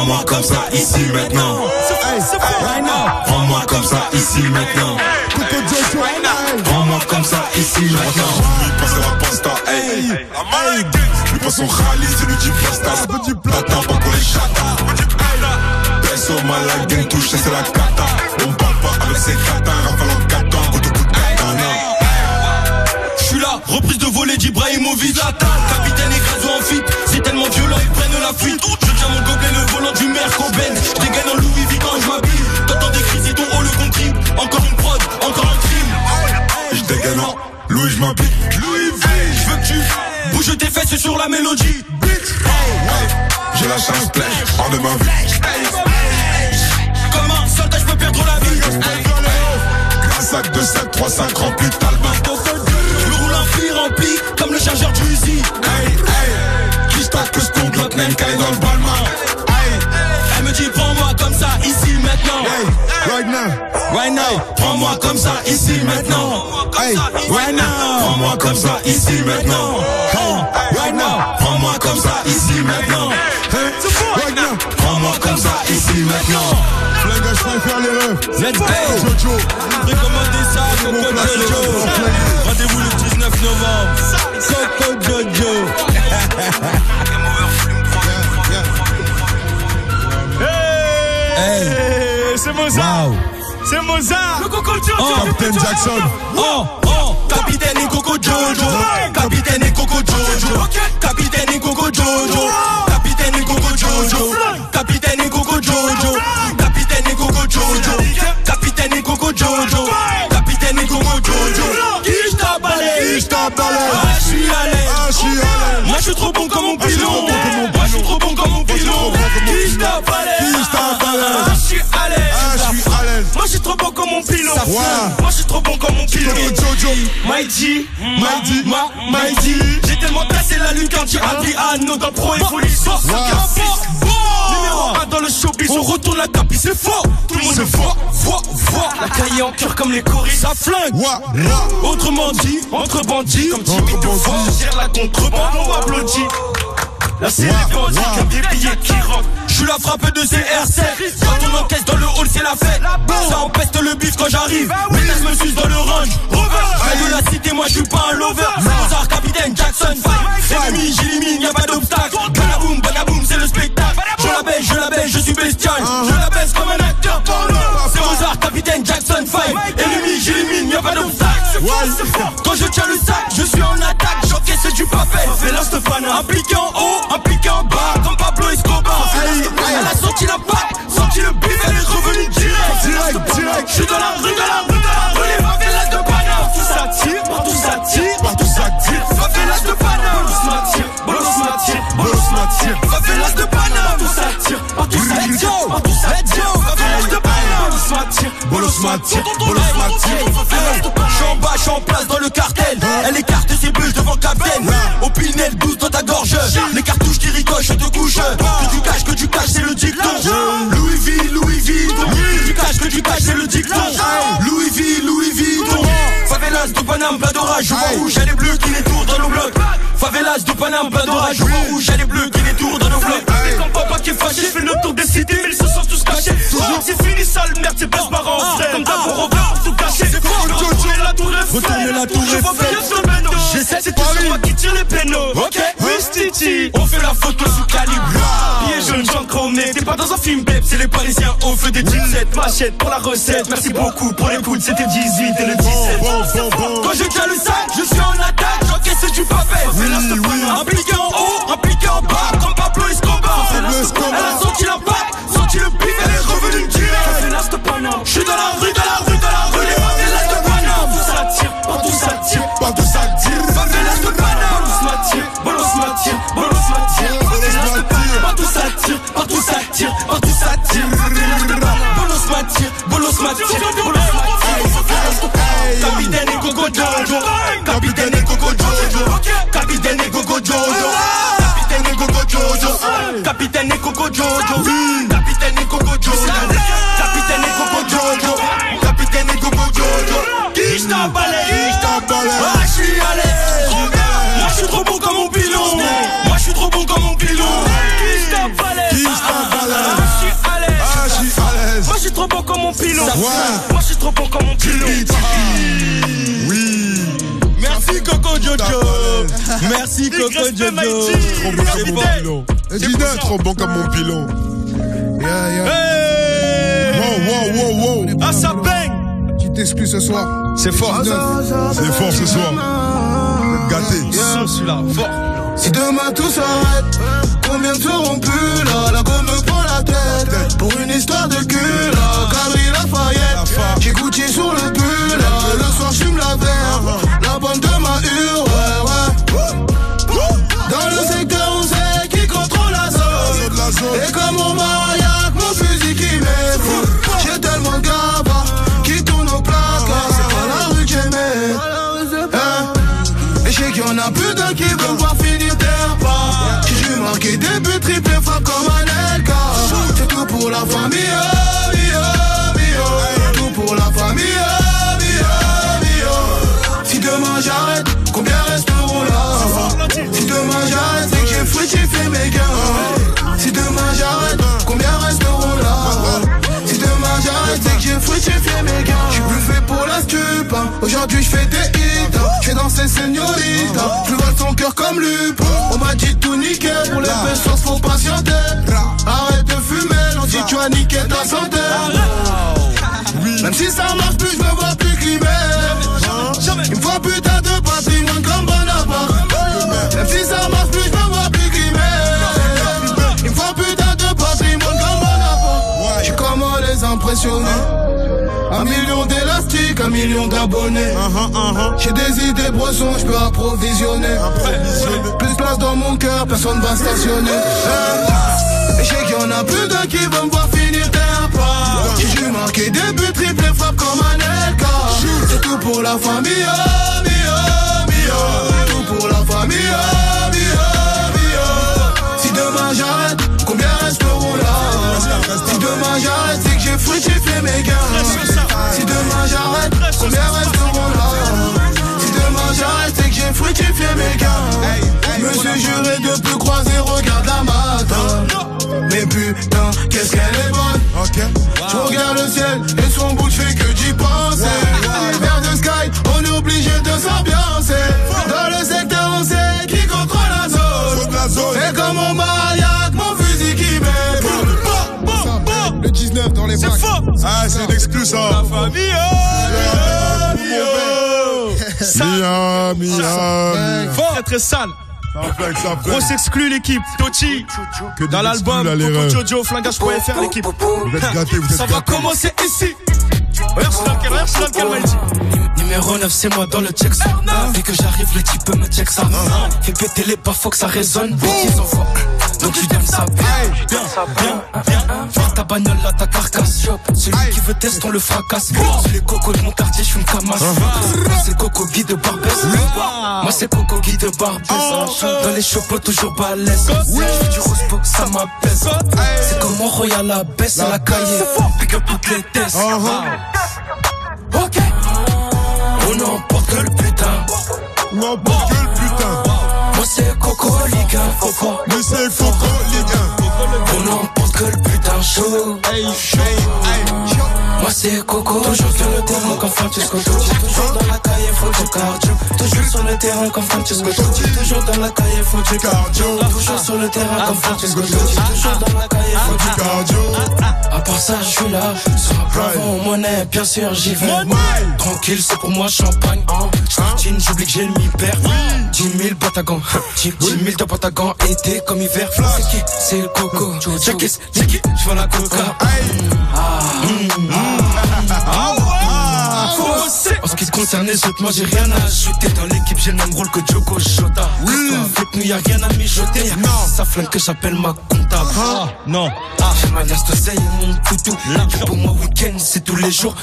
Speaker 8: Prends-moi comme ça, ici, maintenant. Prends-moi comme ça, ici, maintenant. Prends-moi comme ça, ici, maintenant. Lui passe la pasta, hey. Lui passe son Khalid, c'est lui qui plasta. T'attends pas pour les chatas. Peso malade, gang touché, c'est la cata. On parle pas avec ses catins, rafale en 4 ans, coup de katana.
Speaker 1: J'suis là, reprise de volée d'Ibrahimovic. Capitaine écrasé en fit, c'est tellement violent, ils prennent la fuite. Je tiens mon gobelet, le volant du Merco-Ben. J'dégaine en Louis V quand j'm'habille. T'entends des cris, c'est ton haut le contrib. Encore une prod, encore un crime.
Speaker 8: J'dégaine en Louis, j'm'habille. Louis V,
Speaker 1: j'veux que tu bouges tes fesses sur la mélodie.
Speaker 8: J'ai la chance pleine, hors de ma vie.
Speaker 1: Comme un soldat, j'peux perdre la vie.
Speaker 8: Un sac de 7, 3 sacs remplis de talbin.
Speaker 1: Le roule un pli rempli, comme le chargeur du Uzi.
Speaker 8: Qui j'taque que ce ton glotte même qu'elle est dans le balmain.
Speaker 1: Elle me dit prends-moi comme ça, ici, maintenant.
Speaker 3: Right now.
Speaker 1: Right now. Prends-moi comme ça, ici, maintenant. Right now.
Speaker 8: Prends-moi comme ça, ici, maintenant.
Speaker 1: Right now.
Speaker 8: Prends-moi comme ça, ici, maintenant. Prends-moi comme ça, ici, maintenant.
Speaker 3: Les gars, je préfère les refs.
Speaker 1: Let's go.
Speaker 3: Jojo.
Speaker 1: Recommandez ça, Coco Jojo. Rendez-vous le 19 novembre. Coco Jojo.
Speaker 4: Hey, c'est Mozart. Wow. C'est Mozart. Le Coco Jojo.
Speaker 3: Captain Jackson.
Speaker 1: Capitaine et Coco Jojo. Capitaine et Coco Jojo. Capitaine et Coco Jojo. Capitaine et Coco Jojo. Capitaine et Coco Jojo. Capitaine et Coco Jojo. Capitaine et Coco Jojo. Capitaine et Coco Jojo. Qui j't'appelle? J'suis à l'aise. Moi j'suis trop bon comme mon pilon. Moi j'suis trop bon comme mon pilon. Qui j't'appelle? J'suis à l'aise. Moi j'suis trop bon comme mon pilon. Moi j'suis trop bon comme mon pilon. Mighty. J'ai tellement cassé la lucarne, j'ai Adriano dans Pro Evolution. Numéro 1 dans le showbiz, on retourne la tapis, c'est fort. Tout le monde se voit. La cahier en cœur comme les choristes, ça flingue. Autrement dit, entre bandits, comme Timmy Devos, gère la contrebande, on applaudit. Là c'est les bandits comme des billets qui rentrent. J'suis la frappe de CR7. Quand on encaisse dans le hall c'est la fête. Ça empeste le bif quand j'arrive. Ménage me suce dans le range. Rover de la cité, moi j'suis pas un lover. Mozart, Capitaine Jackson 5. Ennemi, j'élimine, y'a pas d'obstacle. Badaboum, c'est le spectacle. Je la baisse, je suis bestial. Je la baisse comme un acteur porno. C'est Mozart, Capitaine Jackson 5. Ennemi, j'élimine, y'a pas d'obstacle. Quand je tiens le sac, je suis en attaque. J'encaisse du papel. Impliqué en haut, impliqué en bas. Comme Pablo Escobar. Elle a senti la patte, senti le bif, elle est revenue direct. Je suis dans la rue, les favelas de Paname. Partout ça tire. Favelas de Paname. Bolos m'attire. Favelas de Paname. Partout ça tire. Let's go. Favelas de Paname. Bolos m'attire. J'suis en bas, j'suis en place dans le cartel. Elle écarte ses bulles devant Captain. Au Pinel, 12 dans ta gorge. Les cartouches qui ricochent de couche. Que tu caches, c'est le dicton. Louis V. Que tu caches, c'est le dicton. Louis V. Favelas de Paname, plein d'orage. Je vois rouge, y'a les bleus qui les tournent dans nos blocs. Favelas de Paname, plein d'orage. Je vois rouge, y'a les bleus qui les tournent dans nos blocs. Quand papa qui est fâché, je fais le tour des cités, mais ils se sentent tous cachés. C'est fini, sale merde, c'est pas marrant. Comme d'abord, on va tout cacher. Retourner la tour Eiffel. Je vois bien sur le méno. C'est toujours moi qui tire les pénaux. Ok, oui, Stiti. On fait la photo sous calibre. Billet jaune, jaune chromé. T'es pas dans un film, babe. C'est les Parisiens au feu des 17. Machette pour la recette. Merci beaucoup pour l'écoute. C'était 18 et le 17. Quand je tiens le sac, je suis en attaque. J'encaisse du papel. Impliqué en haut, impliqué en bas. Comme Pablo Escobar. Elle a senti la patte, senti le bif. Elle est revenue direct. Je suis dans la rue. Les favelas de Paname. Partout ça tire. Favelas de Paname. Bolos m'attire. Partout ça tire. Bolos m'attire. Capitaine et Coco Jojo. Capitaine et Coco Jojo. Capitaine et Coco Jojo. Capitaine et Coco Jojo. Capitaine et Coco Jojo. Capitaine et Coco Jojo. Capitaine et Coco Jojo. Capitaine et Coco Jojo. Qui j't'appelle? J'suis à l'aise. Moi j'suis trop bon comme mon pilon. Qui j't'appelle?
Speaker 4: trop bon comme mon pilon.
Speaker 1: Ouais.
Speaker 4: Moi je suis trop bon comme mon pilon.
Speaker 1: Oui. Merci Coco Jojo. Merci Coco Jojo.
Speaker 3: Trop bon comme mon pilon. Dis-le, trop bon comme mon pilon. Wow.
Speaker 4: Ah ça bang.
Speaker 5: Tu t'excuses ce soir.
Speaker 4: C'est fort.
Speaker 3: C'est fort ce soir. Gâté.
Speaker 4: Celui-là, fort.
Speaker 7: Si demain tout s'arrête, combien ne seront plus là? La gomme me prend la tête pour une histoire de cul là. Galerie Lafayette, j'ai Gucci sur le pull là. Le soir j'fume la verre, la bande de ma ouais. Dans le secteur on sait qui contrôle la zone. Et comme on mariaque, mon fusil qui m'effraie. J'ai tellement de gabas qui tournent au placard. C'est pas la rue que j'aimais. Et je sais qu'il y en a plus d'un qui veut me voir finir terre part. J'ai marqué des buts, triplé, frappe comme un LK. C'est tout pour la famille, tout pour la famille, Si demain j'arrête, combien resteront là? Si demain j'arrête, c'est que j'ai fructifié mes gains. Si demain j'arrête, combien resteront là? Si demain j'arrête, c'est que j'ai fructifié mes gains. J'suis plus fait pour la stupe, hein. Aujourd'hui j'fais des hits, hein. J'fais danser señorita. Plus vole son cœur comme Lup. On m'a dit tout niquer, pour les pesos faut patienter. Arrête de fumer, l'on dit tu as niqué ta santé. Même si ça marche plus, j'me vois plus climer. Il me faut putain de patrimoine comme Bonaparte. Même si ça marche plus, j'me vois plus climer. Il me faut putain de patrimoine comme Bonaparte. J'suis comment les impressionner. 1 million d'élastiques, 1 million d'abonnés. J'ai des idées bressons, je peux approvisionner. Plus de place dans mon cœur, personne va stationner. Et je sais qu'il y en a plus d'un qui veut me voir finir terre part. J'ai marqué des buts, triplé, frappe comme un LK. C'est tout pour la famille, tout pour la famille, Si demain j'arrête, combien resteront là? Si demain j'arrête, c'est que j'ai fructifié mes gains. Si demain j'arrête, combien resteront là? Si demain j'arrête, c'est que j'ai fructifié mes gains. Je me suis juré de plus croiser, regarde la matin. Mais putain, qu'est-ce qu'elle est bonne. Je regarde le ciel et son bout, je fais que d'y penser. Vers de sky, on est obligé de s'ambiancer. Dans le secteur, on sait qui contrôle la zone. Et comme on mariaque, mon fusil qui met.
Speaker 5: Le 19 dans les bacs.
Speaker 4: C'est fort.
Speaker 3: Ah, c'est une exclu ça.
Speaker 4: La famille, Fort. Très très sale. Grosse exclu l'équipe. Toti. Dans l'album Coco Jojo, flingage.fr l'équipe.
Speaker 3: Vous êtes gâtés, vous êtes
Speaker 4: Ça va commencer ici. Regarde ce qu'elle m'a dit.
Speaker 6: Numéro 9, c'est moi dans le check ça. Dès que j'arrive, le type me check ça. Fais péter les pas, faut que ça résonne. Ils envoient. Donc tu donnes ça bien. Faire ta bagnole là, ta carcasse. Celui qui veut test, on le fracasse. C'est les cocos de mon quartier, je suis une camasse. Moi c'est Coco Guy de Barbès. Moi c'est Coco Guy de Barbès. Dans les chopos toujours balèze. Je fais du rose box, ça m'apaise. C'est comme mon royal à baisse à la cahier. Pick up toutes les tests. Ok. On n'emporte que le putain.
Speaker 3: On n'emporte que le putain.
Speaker 6: Moi c'est Coco Liga, Coco.
Speaker 3: Mais c'est Coco Liga.
Speaker 6: On n'emporte que le putain chaud. Moi c'est Coco. Toujours sur le terrain comme Francesco Totti. Toujours dans la caille, faut du cardio. Toujours sur le terrain comme Francesco Totti. Toujours dans la caille, faut du cardio. Toujours sur le terrain comme Francesco Totti. Toujours dans la caille, faut du cardio. À part ça, je suis là. Sur un plafond, monnaie, bien sûr, j'y vais. Tranquille, c'est pour moi champagne. Startine, j'oublie que j'ai le mi-père. 10 000 Batagan, 10 000 de Batagan, été comme hiver. C'est qui? C'est le Coco. Check it, je vois la coca. En ce qui se concerne les autres, moi j'ai rien à ajouter. Dans l'équipe, j'ai le même rôle que Djoko Jota. Avec nous, y'a rien à mijoter. Ça flingue que j'appelle ma comptable.
Speaker 4: Non.
Speaker 6: J'ai ma liasse d'oseille et mon toutou. Pour moi, week-end, c'est tous les jours.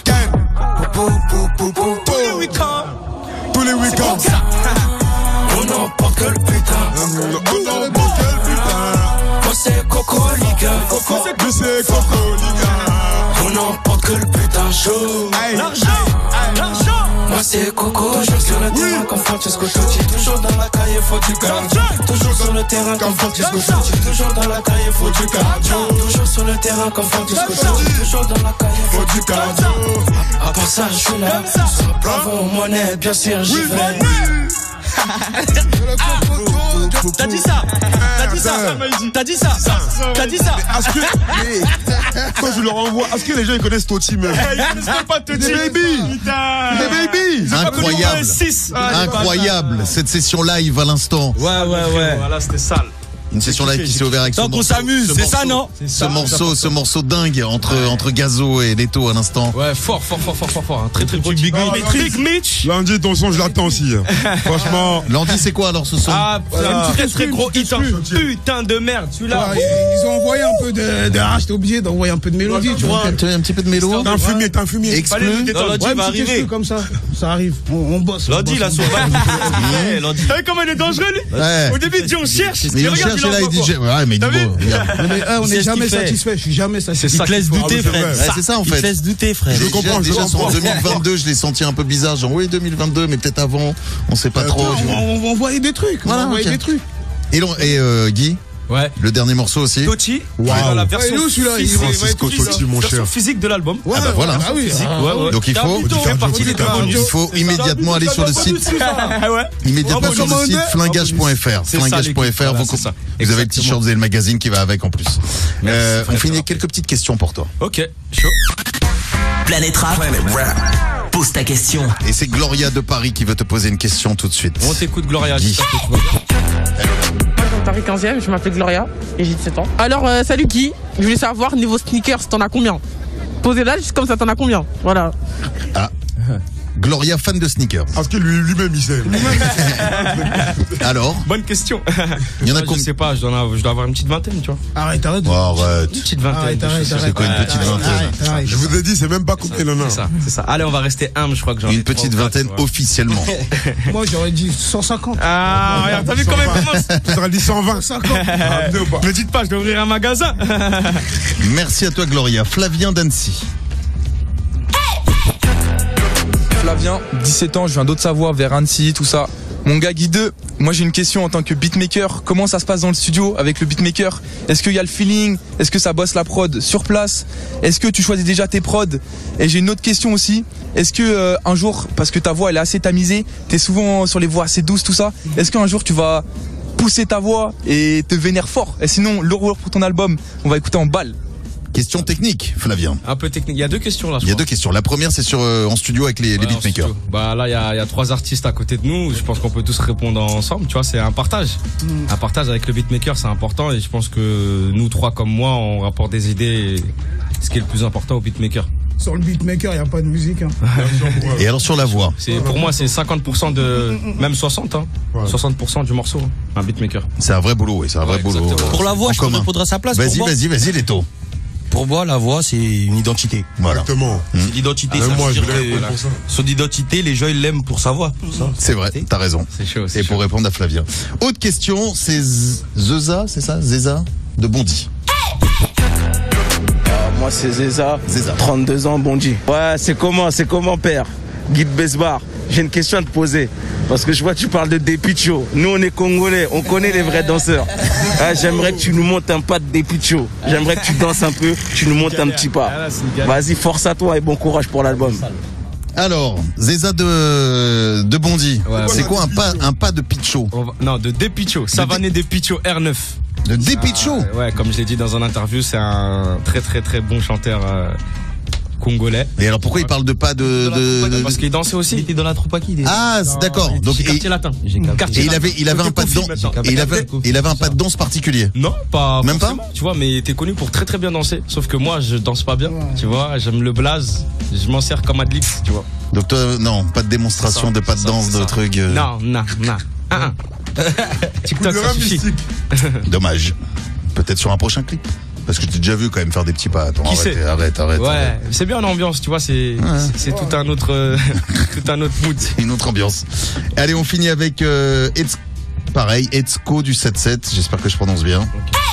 Speaker 4: Tous les week-ends.
Speaker 3: Tous les week-ends.
Speaker 6: On n'emporte que le putain.
Speaker 3: On n'emporte que le putain.
Speaker 6: Moi c'est Coco Liga.
Speaker 3: Mais c'est Coco Liga.
Speaker 6: On n'emporte que le putain chaud.
Speaker 4: L'argent.
Speaker 6: Moi c'est Coco. Toujours sur le terrain comme Francesco Totti. Toujours dans la caille, faut du cardio. Toujours sur le terrain comme Francesco Totti. Toujours dans la caille, faut du cardio. Toujours sur le terrain. terrain comme Francis Cochon. Toujours dans la caille, faut du cardio. À part ça, je suis là. Bravo, monnaie, bien sûr, j'y vais.
Speaker 1: T'as dit ça.
Speaker 3: Quand je leur envoie, est-ce que les gens ils connaissent Toti même?
Speaker 1: Ils connaissent pas Toti.
Speaker 3: Des baby.
Speaker 2: Incroyable. Incroyable. Cette session live à l'instant.
Speaker 4: Ouais. Voilà, c'était sale.
Speaker 2: Une session live qui s'est ouverte avec
Speaker 1: Donc on s'amuse, c'est ça, non?
Speaker 2: Ce morceau dingue entre Gazo et Leto à l'instant.
Speaker 4: Ouais, fort. Un très gros Big Mitch.
Speaker 3: Lundi, ton son, je l'attends aussi. Franchement.
Speaker 2: Lundi, c'est quoi alors ce son?
Speaker 4: Un très gros hit. Putain de merde, celui-là.
Speaker 5: Ils ont envoyé un peu de j'étais obligé d'envoyer un peu de mélodie, tu vois.
Speaker 2: Un petit peu de mélo.
Speaker 3: T'es un fumier.
Speaker 2: Exclu.
Speaker 1: Lundi va arriver.
Speaker 5: Comme ça arrive. On bosse.
Speaker 1: Lundi, il a son bac. Comment il est dangereux, lui? Au début, il dit on cherche.
Speaker 2: Mais on cherche et là, il dit ouais, mais
Speaker 5: on n'est jamais satisfait. Je suis jamais satisfait.
Speaker 1: C'est ça. Il te laisse douter, frère.
Speaker 2: C'est ça en fait.
Speaker 1: Il te laisse douter, frère.
Speaker 3: Je comprends.
Speaker 2: Déjà en 2022, je l'ai senti un peu bizarre. Genre oui, 2022, mais peut-être avant, on sait pas trop.
Speaker 5: On envoyer des trucs.
Speaker 2: Et Guy.
Speaker 4: Ouais.
Speaker 2: Le dernier morceau aussi.
Speaker 4: Toti.
Speaker 3: Wow.
Speaker 4: La version
Speaker 3: Francisco Toti, mon cher.
Speaker 4: physique de l'album.
Speaker 2: Ah bah voilà. Donc il faut immédiatement aller sur le site. Immédiatement sur le site flingage.fr. Flingage.fr. Vous avez le t-shirt, vous avez le magazine qui va avec en plus. On finit avec quelques petites questions pour toi.
Speaker 4: Ok, chaud.
Speaker 12: Planète Rap. Pose ta question.
Speaker 2: Et c'est Gloria de Paris qui veut te poser une question tout de suite.
Speaker 4: On t'écoute, Gloria.
Speaker 2: Guy.
Speaker 13: Paris 15e, je m'appelle Gloria et j'ai 17 ans. Alors, salut Guy, je voulais savoir, niveau sneakers, t'en as combien? Posez là, juste comme ça, t'en as combien? Voilà.
Speaker 2: Ah. Gloria, fan de sneakers.
Speaker 3: Est-ce que lui-même il sait?
Speaker 2: Alors?
Speaker 4: Bonne question.
Speaker 2: Il y en a
Speaker 4: Je sais pas, je dois avoir une petite vingtaine, tu vois.
Speaker 5: Arrête.
Speaker 2: Arrête.
Speaker 4: Une petite vingtaine.
Speaker 2: C'est quoi une petite vingtaine?
Speaker 3: Je vous ai dit, c'est même pas combien il en a.
Speaker 4: C'est ça. Allez, on va rester humble, je crois que j'en ai
Speaker 2: une petite vingtaine officiellement.
Speaker 5: Moi, j'aurais dit 150.
Speaker 4: Ah, regarde, t'as vu comment il commence?
Speaker 3: J'aurais dit 120.
Speaker 5: 150.
Speaker 4: Ne dites pas, je dois ouvrir un magasin.
Speaker 2: Merci à toi, Gloria. Flavien d'Annecy.
Speaker 14: Flavien, 17 ans, je viens d'Haute-Savoie, vers Annecy, tout ça. Mon gars Guy 2, moi j'ai une question en tant que beatmaker. Comment ça se passe dans le studio avec le beatmaker? Est-ce qu'il y a le feeling? Est-ce que ça bosse la prod sur place? Est-ce que tu choisis déjà tes prods? Et j'ai une autre question aussi. Est-ce que un jour, parce que ta voix elle est assez tamisée, t'es souvent sur les voix assez douces, tout ça, est-ce qu'un jour tu vas pousser ta voix et te vénère fort? Et sinon, l'horreur pour ton album, on va écouter en balle.
Speaker 2: Question technique, Flavien.
Speaker 4: Un peu technique. Il y a deux questions là.
Speaker 2: Il y a deux questions. La première, c'est sur en studio avec les beatmakers.
Speaker 4: Bah là, il y a 3 artistes à côté de nous. Je pense qu'on peut tous répondre ensemble. Tu vois, c'est un partage. Un partage avec le beatmaker, c'est important. Et je pense que nous 3 comme moi, on rapporte des idées. Ce qui est le plus important au beatmaker.
Speaker 5: Sur le beatmaker, il n'y a pas de musique. Hein.
Speaker 2: Et alors sur la voix?
Speaker 4: Pour moi, c'est 50% de, même 60, hein. 60% du morceau, hein. Un beatmaker.
Speaker 2: C'est un vrai boulot, oui, c'est un vrai boulot.
Speaker 1: Pour la voix, je peux répondre à sa place.
Speaker 2: Vas-y, Leto.
Speaker 1: Pour moi, la voix, c'est une identité.
Speaker 2: Voilà.
Speaker 3: Exactement.
Speaker 1: C'est l'identité. Ça veut dire que son identité, les gens, ils l'aiment pour sa voix.
Speaker 2: C'est vrai, t'as raison.
Speaker 4: C'est chaud.
Speaker 2: Et pour répondre à Flavien. Autre question, c'est Zeza, c'est ça? Zeza de Bondy.
Speaker 15: Moi, c'est Zeza. 32 ans, Bondy. Ouais, c'est comment, père? Guide Besbar. J'ai une question à te poser. Parce que je vois que tu parles de Depicho. Nous, on est Congolais, on connaît les vrais danseurs. Ah, j'aimerais que tu nous montes un pas de Depicho. J'aimerais que tu danses un peu, tu nous montes un petit pas. Vas-y, force à toi et bon courage pour l'album.
Speaker 2: Alors, Zeza de Bondy. C'est quoi un pas de Picho?
Speaker 4: Non, de Depicho. Savané Depicho R9.
Speaker 2: De Depicho?
Speaker 4: Ouais, comme je l'ai dit dans un interview, c'est un très très très bon chanteur congolais.
Speaker 2: Et alors pourquoi il parle de pas de
Speaker 4: Parce qu'il dansait aussi.
Speaker 1: Il était dans la troupe Aki.
Speaker 2: Ah, d'accord. Donc
Speaker 4: quartier latin.
Speaker 2: Et il avait un pas de danse. Il avait un pas de danse particulier.
Speaker 4: Non, pas
Speaker 2: même
Speaker 4: forcément.
Speaker 2: pas.
Speaker 4: Tu vois, mais il était connu pour très très bien danser. Sauf que moi, je danse pas bien. Tu vois, j'aime le blaze. Je m'en sers comme adlib, tu vois.
Speaker 2: Donc toi, non, pas de démonstration de pas de danse, de trucs.
Speaker 4: Non. TikTok, ça suffit.
Speaker 2: Dommage. Peut-être sur un prochain clip. Parce que je t'ai déjà vu quand même faire des petits pas. Attends, arrête.
Speaker 4: Ouais, c'est bien l'ambiance, tu vois, c'est tout un autre mood.
Speaker 2: Une autre ambiance. Allez, on finit avec Etzko du 7-7. J'espère que je prononce bien.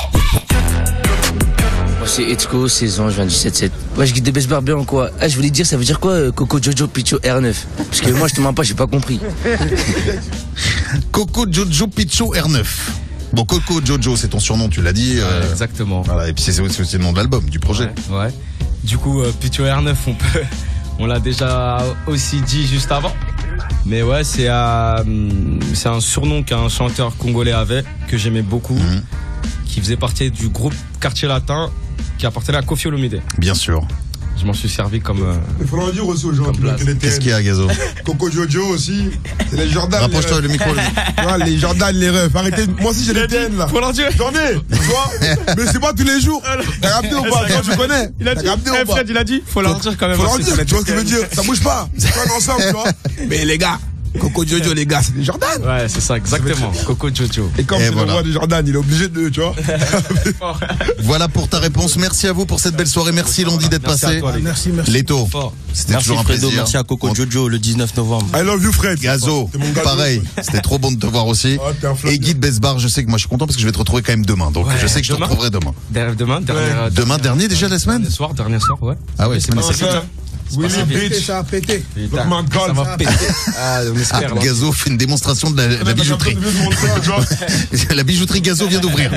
Speaker 16: Moi c'est Etzko, 16 ans, je viens du 7-7. Moi je guide des Besbar bien quoi. Ah, je voulais dire, ça veut dire quoi Coco Jojo Picho R9? Parce que moi je te mens pas, j'ai pas compris.
Speaker 2: Coco Jojo Picho R9. Bon, Coco Jojo, c'est ton surnom, tu l'as dit.
Speaker 4: Exactement.
Speaker 2: Voilà, et puis c'est aussi le nom de l'album, du projet.
Speaker 4: Ouais. Du coup, Picho R9, on l'a déjà aussi dit juste avant. Mais ouais, c'est un surnom qu'un chanteur congolais avait, que j'aimais beaucoup, qui faisait partie du groupe Quartier Latin, qui appartenait à Koffi Olomide.
Speaker 2: Bien sûr.
Speaker 4: Je m'en suis servi comme.
Speaker 3: Il faut leur dire aussi aux gens.
Speaker 2: Qu'est-ce qu'il y a, Gazo?
Speaker 3: Coco Jojo aussi. C'est les Jordan.
Speaker 2: Rapproche-toi le micro.
Speaker 3: Les Jordan, les refs. Arrêtez. Moi aussi, j'ai les TN là.
Speaker 4: Faut leur dire.
Speaker 3: J'en ai. Tu vois. Mais c'est pas tous les jours. T'as capté ou pas? Toi, tu connais.
Speaker 4: Il a dit. Fred, il a dit. Faut leur dire quand même.
Speaker 3: Faut leur dire. Tu vois ce que je veux dire? Ça bouge pas. C'est pas ensemble, tu vois. Mais les gars. Coco Jojo, les gars, c'est des Jordan.
Speaker 4: Ouais, c'est ça, exactement. Coco Jojo.
Speaker 3: Et comme c'est le roi des Jordan, il est obligé de, tu vois.
Speaker 2: Voilà pour ta réponse. Merci à vous pour cette belle soirée. Merci Londi d'être passé.
Speaker 5: Merci.
Speaker 2: Leto, c'était toujours un plaisir.
Speaker 16: Merci à Coco Jojo le 19 novembre.
Speaker 3: I love you, Fred.
Speaker 2: Gazo, pareil. C'était trop bon de te voir aussi. Et Guy de Besbar, je sais que moi je suis content parce que je vais te retrouver quand même demain. Donc je sais que je te retrouverai demain. Demain, dernier déjà de la semaine?
Speaker 4: Dernier soir, ouais.
Speaker 2: Ah ouais, c'est passé.
Speaker 3: Oui,
Speaker 5: ça a pété.
Speaker 3: Ça
Speaker 4: va péter.
Speaker 2: On espère. Gazo fait une démonstration de la bijouterie. La bijouterie Gazo vient d'ouvrir.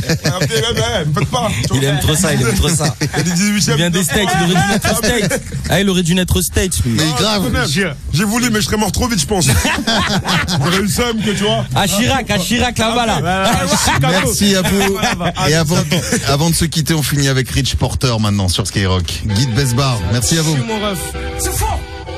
Speaker 16: Il aime trop ça. Il vient des States, il aurait dû naître aux States. Il aurait dû naître aux States.
Speaker 2: Mais grave.
Speaker 3: J'ai voulu, mais je serais mort trop vite, je pense. J'aurais eu le seum que tu vois.
Speaker 16: À Chirac là-bas là.
Speaker 2: Merci à vous. Et avant de se quitter, on finit avec Rich Porter maintenant sur Skyrock. Guy de Besbar, merci à vous.
Speaker 6: C'est fort.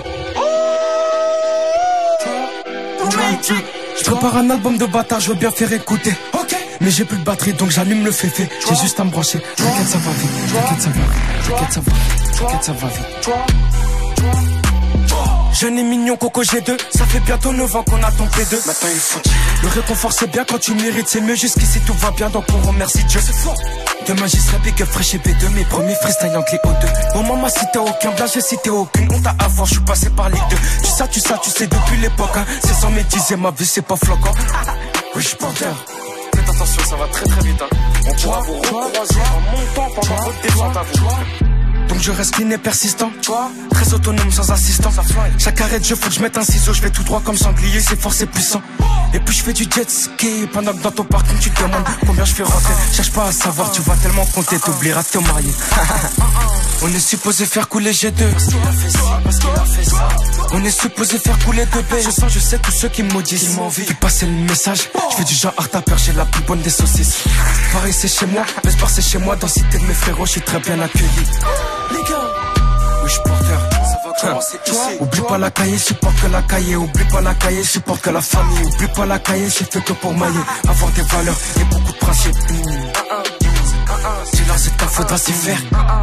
Speaker 6: Je prépare un album de bâtard, je veux bien faire écouter. Ok. Mais j'ai plus de batterie donc j'allume le féfé. J'ai juste à me brancher. T'inquiète, ça va vite. T'inquiète, ça va vite. Jeune et mignon Coco G2, ça fait bientôt 9 ans qu'on attend P2. Maintenant il faut le réconfort c'est bien quand tu mérites, c'est mieux jusqu'ici tout va bien donc on remercie Dieu. C'est fort. Demain j'y serai big up fresh et B2, mes premiers freestyle en clé O2. Bon maman si t'as aucun blague, j'ai cité aucune honte à avoir, je suis passé par les deux. Tu sais depuis l'époque, hein. C'est sans médiser ma vie, c'est pas floquant. Rich Porter. Faites attention, ça va très très vite, hein. On pourra vous recroiser en montant pendant votre descente à vous. Donc je reste clean et persistant, très autonome sans assistant. Chaque arrêt je faut que je mette un ciseau, je vais tout droit comme sanglier, c'est fort, c'est puissant. Et puis je fais du jet ski, pendant que dans ton parking tu te demandes combien je fais rentrer. Cherche pas à savoir, tu vas tellement compter, t'oublieras de te marier. On est supposé faire couler G2 parce qu'il a fait ça. On est supposé faire couler 2B. Je sais tous ceux qui me maudissent, ils m'envient. Puis passer le message, je fais du genre art à peur, j'ai la plus bonne des saucisses. Pareil c'est chez moi, Besbar c'est chez moi. Dans cité de mes frérots, je suis très bien accueilli. Les gars, Rich Porter, ça va commencer ici. Oublie pas la cahier, supporte que la cahier. Oublie pas la cahier, supporte que la famille. Oublie pas la cahier, j'ai fait que pour mailler. Avoir des valeurs et beaucoup de principes. Si là c'est ta faudra s'y faire.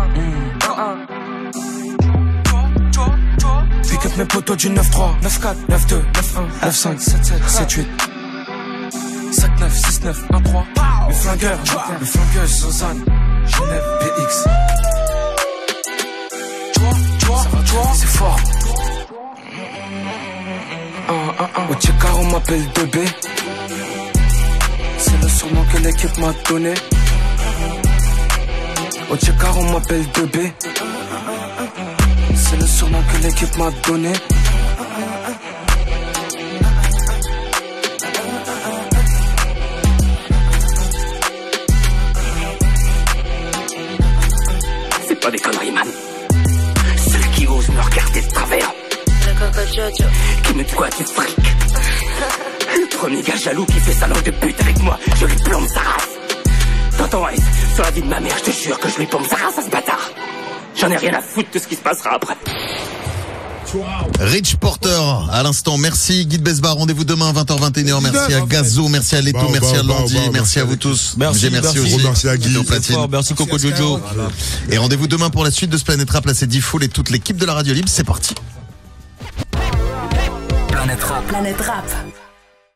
Speaker 6: Pick up mes potos du 9-3, 9-4, 9-2, 9-1, 9-5, 7-7, 7-8 5-9, 6-9, 1-3 Les flingueurs, les flingueuses, Suzanne, Genève, PX. C'est fort. Au Tchekar on m'appelle 2B. C'est le surnom que l'équipe m'a donné. Au Tchekar on m'appelle 2B. C'est le surnom que l'équipe m'a donné.
Speaker 17: C'est pas des conneries, man. Ceux qui osent me regarder de travers.
Speaker 10: Le Coco Jojo.
Speaker 17: Qui me doit du fric. Le premier gars jaloux qui fait sa langue de pute avec moi, je lui plombe sa race. Dans ton ice, sur la vie de ma mère, je te jure que je lui plombe sa race à ce bâtard. J'en ai rien à foutre de ce qui se passera après.
Speaker 2: Rich Porter, à l'instant, merci Guy de Besbar, rendez-vous demain 20h21h, merci à Gazo, merci à Leto, merci à Londi, merci à vous tous. Merci aussi.
Speaker 3: Merci à Guy.
Speaker 16: Merci Coco Jojo.
Speaker 2: Et rendez-vous demain pour la suite de ce Planète Rap, là c'est D-Fool et toute l'équipe de la Radio Libre, c'est parti.
Speaker 12: Planète Rap.
Speaker 10: Planète Rap.